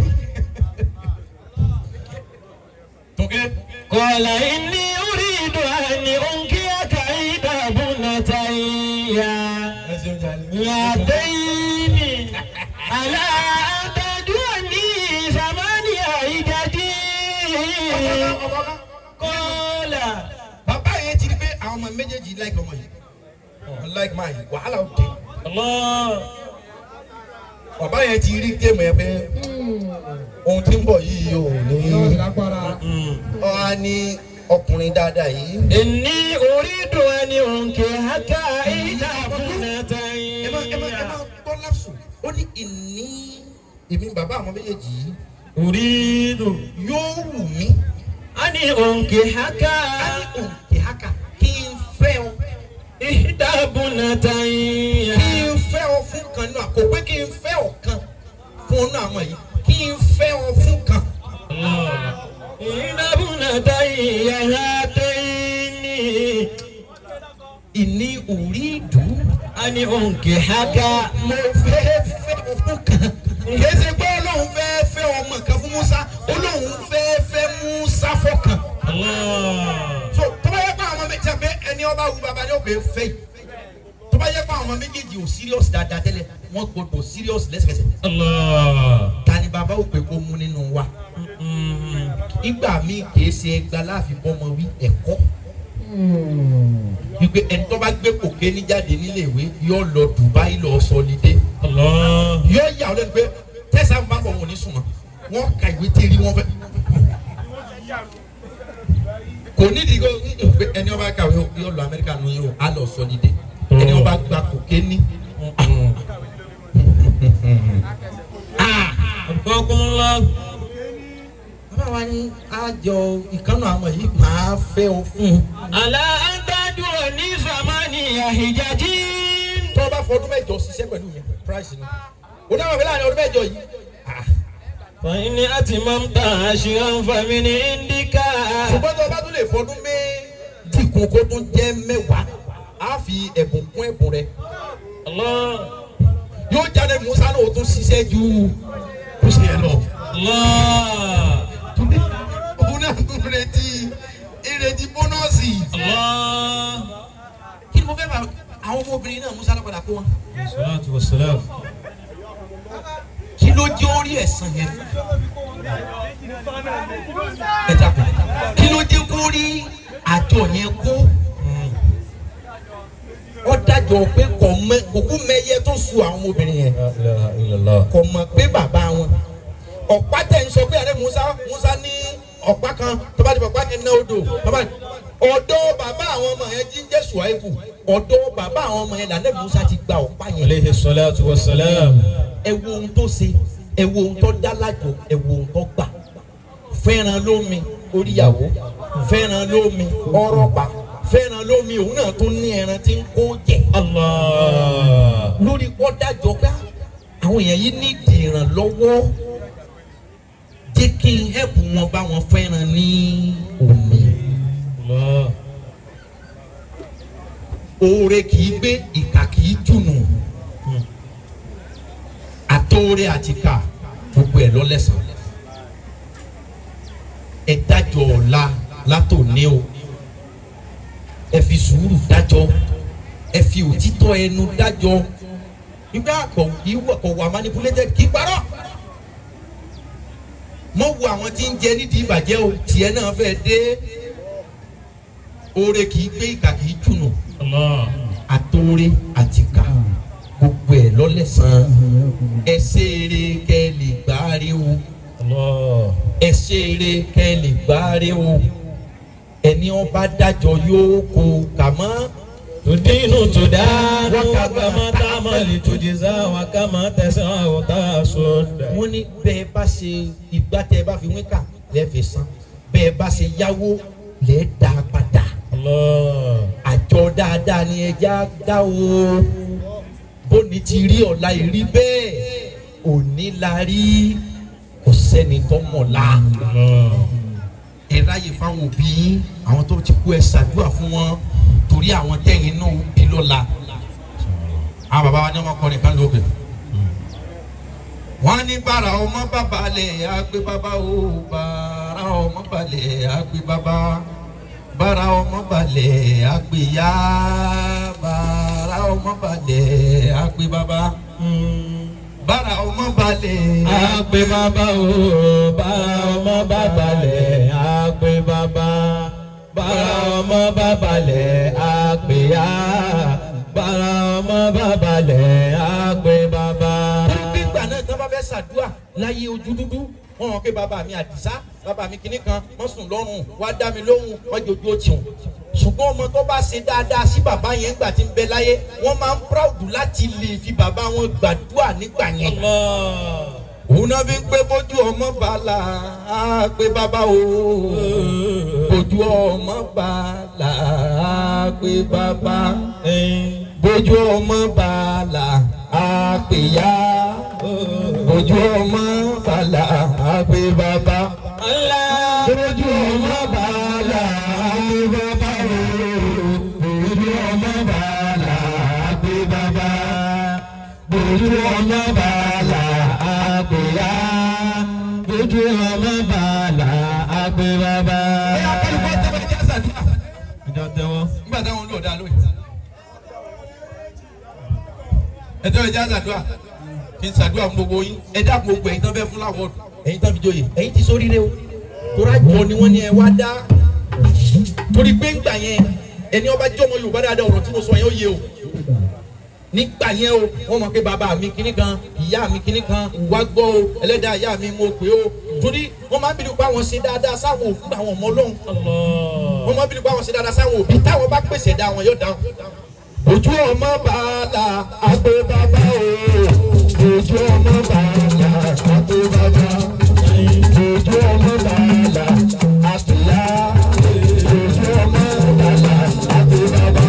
tókè. qāla innī urīdu an unkihaka ihdā ibnatayya. yādayni alā an tajurani thamaniya hijajin. qāla. bàbá yẹn ti rí pé àwọn ọmọ méjèèjì like ọmọ yìí like máa yìí wàhálà ó dé. bàbá yẹn ti rí géèmù yẹn pé ohun tí ń bọ̀ yìí ò ní. ọ á ní ọkùnrin dáadáa yìí. inni uridu an unkihaka ihdā ibnatayya. ẹ máa gbọ́ láṣù ó ní ìní èmi bàbá àwọn méjèèjì yìí. uridu yóò wù mí. an unkihaka. kí n fẹ́ ọ. ihdā ibnatayya. kí n fẹ́ ọ fún kan náà kò pé kí n fẹ́ ọ kan fún náà àwọn yìí kí n fẹ́ ọ fún kan. ihdā ibnatayya hātayni. ìní uridu an unkihaka. mo fẹ́ fẹ́ ọ fún kan. kìí ṣe pé Ọlọ́run fẹ́ fẹ́ ọmọ kan fún Musa Ọlọ́run fẹ́ fẹ́ Musa fọ́kàn. so tó bá yẹ pé àwọn méjì pé ẹni ọba wù bàbá ni ó pè é fẹ́ yìí tó bá yẹ pé àwọn méjèèjì ò serious dáadáa tẹ́lẹ̀ wọ́n gbọdọ̀ serious lẹ́sẹ̀kẹsẹ̀. ta ni bàbá ò pè kó mú nínú wa. ìgbà míì kìí ṣe ẹgbàá láàfin bọ́mọ wí ẹ̀kọ́. wípé ẹni tó bá gbé kòké ní jáde nílé ìwé yóò lọ Dubai lọ sọlidé yóò yà ọ́ lẹ́nu pé tẹ̀sán bá bọ̀ wọ́n ní sùnmọ́ wọ́n ka ìwé tẹ́rí wọ́n fẹ́ kò nídìí kó ẹni ọba kàwé yóò lọ Amẹ́ríkà nù yín o á lọ sọlidé ẹni ọba gba kòké ní. bàbá wa ní àjọ ìkànnì àwọn yìí máa fẹ́ ọ fún un. àlà àǹtájú ní sàmánì àhìjájí. tó o bá fọdún mẹ́jọ ṣiṣẹ́ pẹ̀lú mi price ni o náà wà fẹ́ láàrin ọdún mẹ́jọ yìí. fàyínní àti mọ́mítà àṣìwọ̀n fàmínì índíkà. ṣùgbọ́n tó o bá tún lè fọdún méjì kún kó tún jẹ́ mẹ́wàá á fi ẹ̀bùn kún ẹ̀bùn rẹ. yóò jáde Musa náà o tún ṣiṣẹ́ ju bó ṣe yẹ lọ. òun náà tún ìrètí bónọ́ọ̀sì. kí ni mo fẹ́ bá àwọn ọmọbìnrin náà Musa lọ́padà kó wọn. kí ló jẹ́ orí ẹ̀sán yẹn. kí ló jẹ́ kó rí àjọ yẹn kó. ó dájọ́ pé kòkú mẹ́yẹ tó su àwọn ọmọbìnrin yẹn. kò mọ̀ pé bàbá wọn. ọ̀pá tẹ̀ ń sọ pé àrẹ Musa ní ọ̀pá kan tó bá ti bọ̀ pàkẹ́ náà odò ọ̀dọ̀ bàbá àwọn ọmọ yẹn jí ń jẹ́ Ṣuaibu ọ̀dọ̀ bàbá àwọn ọmọ yẹn lànà Musa ti gba ọ̀pá yẹn. Alayhi salatu wa salam. ẹ wo ohun tó ṣe ẹ wo ohun tó dá lájọ ẹ wo ohun tó gbà fẹ́ràn lómi oríyàwó fẹ́ràn lómi ọ̀rọ̀ pa fẹ́ràn lómi òun náà tún ní ẹran tí ń kó jẹ. Allah. lórí kọ́ dájọ́ pé àwọn èèyàn yìí ní ìdìrànlọ́wọ́ jẹ́ kí n ẹ̀bùn wọn bá wọn fẹ́ràn ní omi. oore kì í gbé ìkà kì í jùnù àtòore àtìkà gbogbo ẹ̀ lọ́lẹ́sàn. ẹ dájọ́ ọ̀la látòní o ẹ fi sùúrù dájọ́ ẹ fi òtítọ́ ẹnu dájọ́ nígbà kọ̀ wà manipulated kì í parọ́. mọ wo àwọn tí ń jẹ nídìí ìbàjẹ́ o tiẹ̀ náà fẹ́ dé. oore kì í gbé ìkà kì í jùnù àtòore àtìkà gbogbo ẹ̀ lọ́lẹ́sàn. ẹ ṣe eré kẹ́ ẹ lè gbáre o ẹ ṣe eré kẹ́ ẹ lè gbáre o ẹni ọba dájọ́ yóò kó kàmọ́. tudinu tudanu wakama tamali tujiza wakama tẹsán ọ̀tá sọ̀dà. wọ́n ní bẹ́ẹ̀ bá ṣe ìgbà tẹ́ ẹ bá fi wíkà lẹ́ẹ̀fẹ̀ san bẹ́ẹ̀ bá ṣe yáwó lẹ́ẹ̀ dá padà. àjọ dáadáa ni ẹja dá o bóni ti rí ọ̀la ìrí bẹ́ẹ̀ òní la rí kò sẹ́ni tó mọ̀ la. ẹ ráyè fáwọn òbí yín àwọn tó ti kú ẹ ṣàdúrà fún wọn torí àwọn tẹ̀yìn náà bí lọ́la. àwọn bàbá wa ní ọmọ kọrin kan lóògbé. wọ́n ní bàrà ọmọ bàbá lẹ̀ àgbé bàbá o bàrà ọmọ balẹ̀ àgbé bàbá bàrà ọmọ balẹ̀ àgbé yá bàrà ọmọ balẹ̀ àgbé bàbá. bàrà ọmọ balẹ̀ àgbé bàbá o bàrà ọmọ balẹ̀ àgbé bàbá bàrà ọmọ balẹ̀ àgbé yá bàrà ọmọ balẹ̀ àgbé bàbá. nígbà náà tí wọ́n bá fẹ́ ṣàdúrà láyé ojú dúdú wọ́n hàn pé bàbá mi Àdìsá bàbá mi kìnnì kan wọ́n sùn lọ́rùn wá dá mi lóhùn wọ́n jojú ó tiwọn. ṣùgbọ́n ọmọ tó bá ṣe dáadáa sí bàbá yẹn nígbà tí ń bẹ láyé wọ́n máa ń proud láti lè fi bàbá wọn gbàdúrà nígbà yẹn. òun náà fi ń pé bójú ọmọ bàálà á pé bàbá o bójú ọmọ bàálà á pé bàbá bójú ọmọ bàálà á pé yá bójú ọmọ bàálà á pé bàbá bójú ọmọ bàálà á pé bàbá bójú ọmọ bàálà á pé bàbá bójú ọmọ bàálà á pé yá bójú ọmọ bàálà á pé bàbá. ìjọ tẹ́wọ́. nígbà táwọn olú ọ̀dà lóyè. ẹ tẹ́wọ́ ìjà àdúrà kí n ṣàdúrà fún gbogbo yín ẹ dákun gbogbo ẹ̀yin tán fẹ́ fún láwọ̀dù ẹ̀yin tán fi joyè ẹ̀yin ti sóríire o torí àjọ ni wọ́n ní ẹ wá dá torí pé ńgbà yẹn ẹni ọba jẹ́ ọmọ Yorùbá dáadáa ọ̀rọ̀ tí mo sọ yẹn ó yé o nígbà yẹn o wọ́n mọ̀ pé bàbá mi kinní kan ìyá mi kinní kan wá gbọ́ o ẹlẹ́dàá ìyá mi mo pè o torí wọ́n máa ń bìrì pé àwọn ṣe dáadáa sáwọn òkú àwọn ọmọ Ọlọ́run wọ́n máa ń bìrì pé àwọn ṣe dáadáa sáwọn òbí táwọn bá pèsè dá wọn yóò dáhùn. ojú ọmọ bàálà àpè bàbá o ojú ọmọ bàálà àpè bàbá ojú ọmọ bàálà àpèyá ojú ọmọ bàálà àpè bàbá.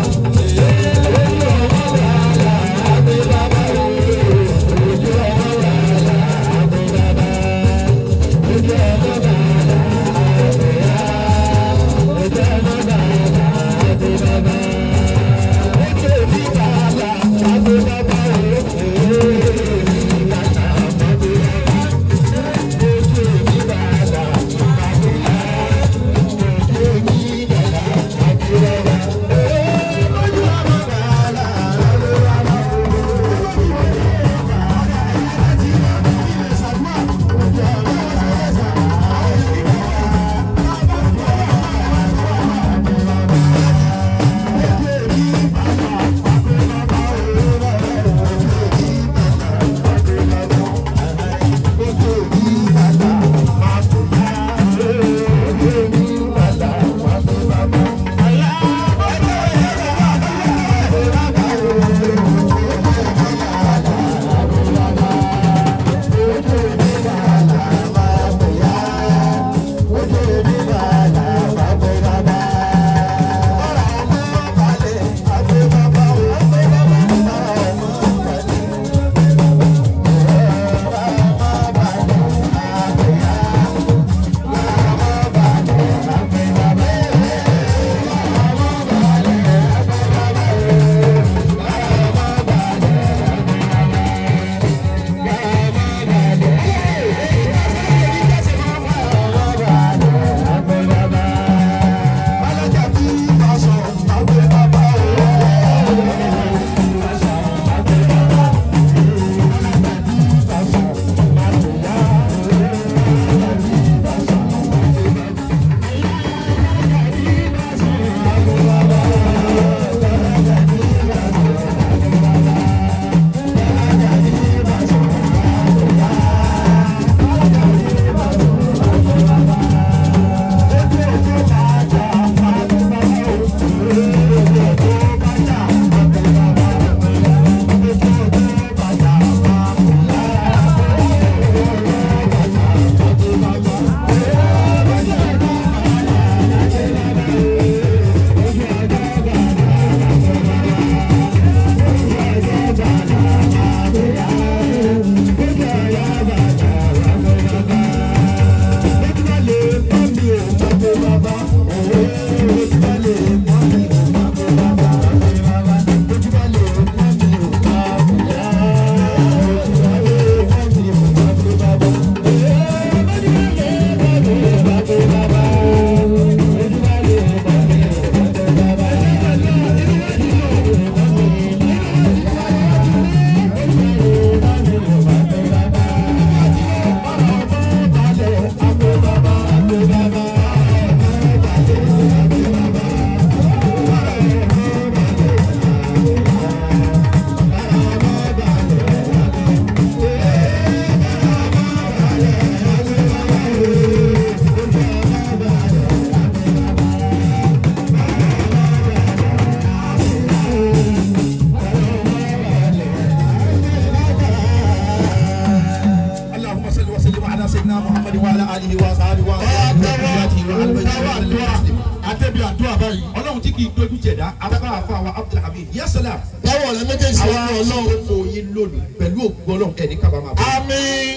Ọlọ́run tí kì í dojú jẹ̀dá afárá fún àwọn Abdulhamid yasala. báwo lẹ méjèèjì wá àwọn Ọlọ́run tó yín lónìí pẹ̀lú òkú Ọlọ́run ẹni kábàámà. àmín.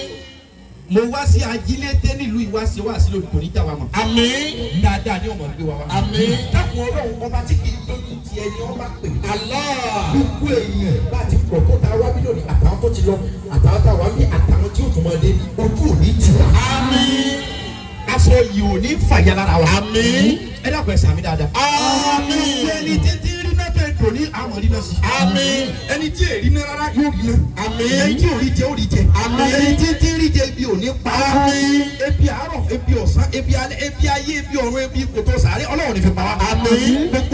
mo wá sí ajílété nílùú ìwáṣẹ wá sí lónìí kò ní já wa mọ́. àmín. dáadáa ní ọmọ ìgbé wa wá. àmín. dákun Ọlọ́run ọba tí kì í dojú ti ẹni ọba pè. Allah. gbogbo èèyàn láti pọ̀ tó ta wá bí lónìí àtàwọn tó ti lọ àtàwọn tá a wá bí àtàwọn tí ó tún máa dé ojú òní tì wá. àmín. aṣọ yìí ò ní fàyà lára wa. àmín. ẹ dákun ẹ sàmì dáadáa. àmín. ẹni títí rí náà fẹ́ dùn ní àwọn rí náà sí. àmín. ẹni tí èrí náà rárá yóò rí náà. àmín. ẹni tí ò rí jẹ ó rí jẹ. àmín. ẹni títí rí jẹ ibi ò ní pa. àmín. ebi àárọ̀ ebi ọ̀sán ebi alẹ́ ebi ayé ebi ọ̀run ebi kòtò sàárẹ̀ Ọlọ́run ní fi pa wá. àmín.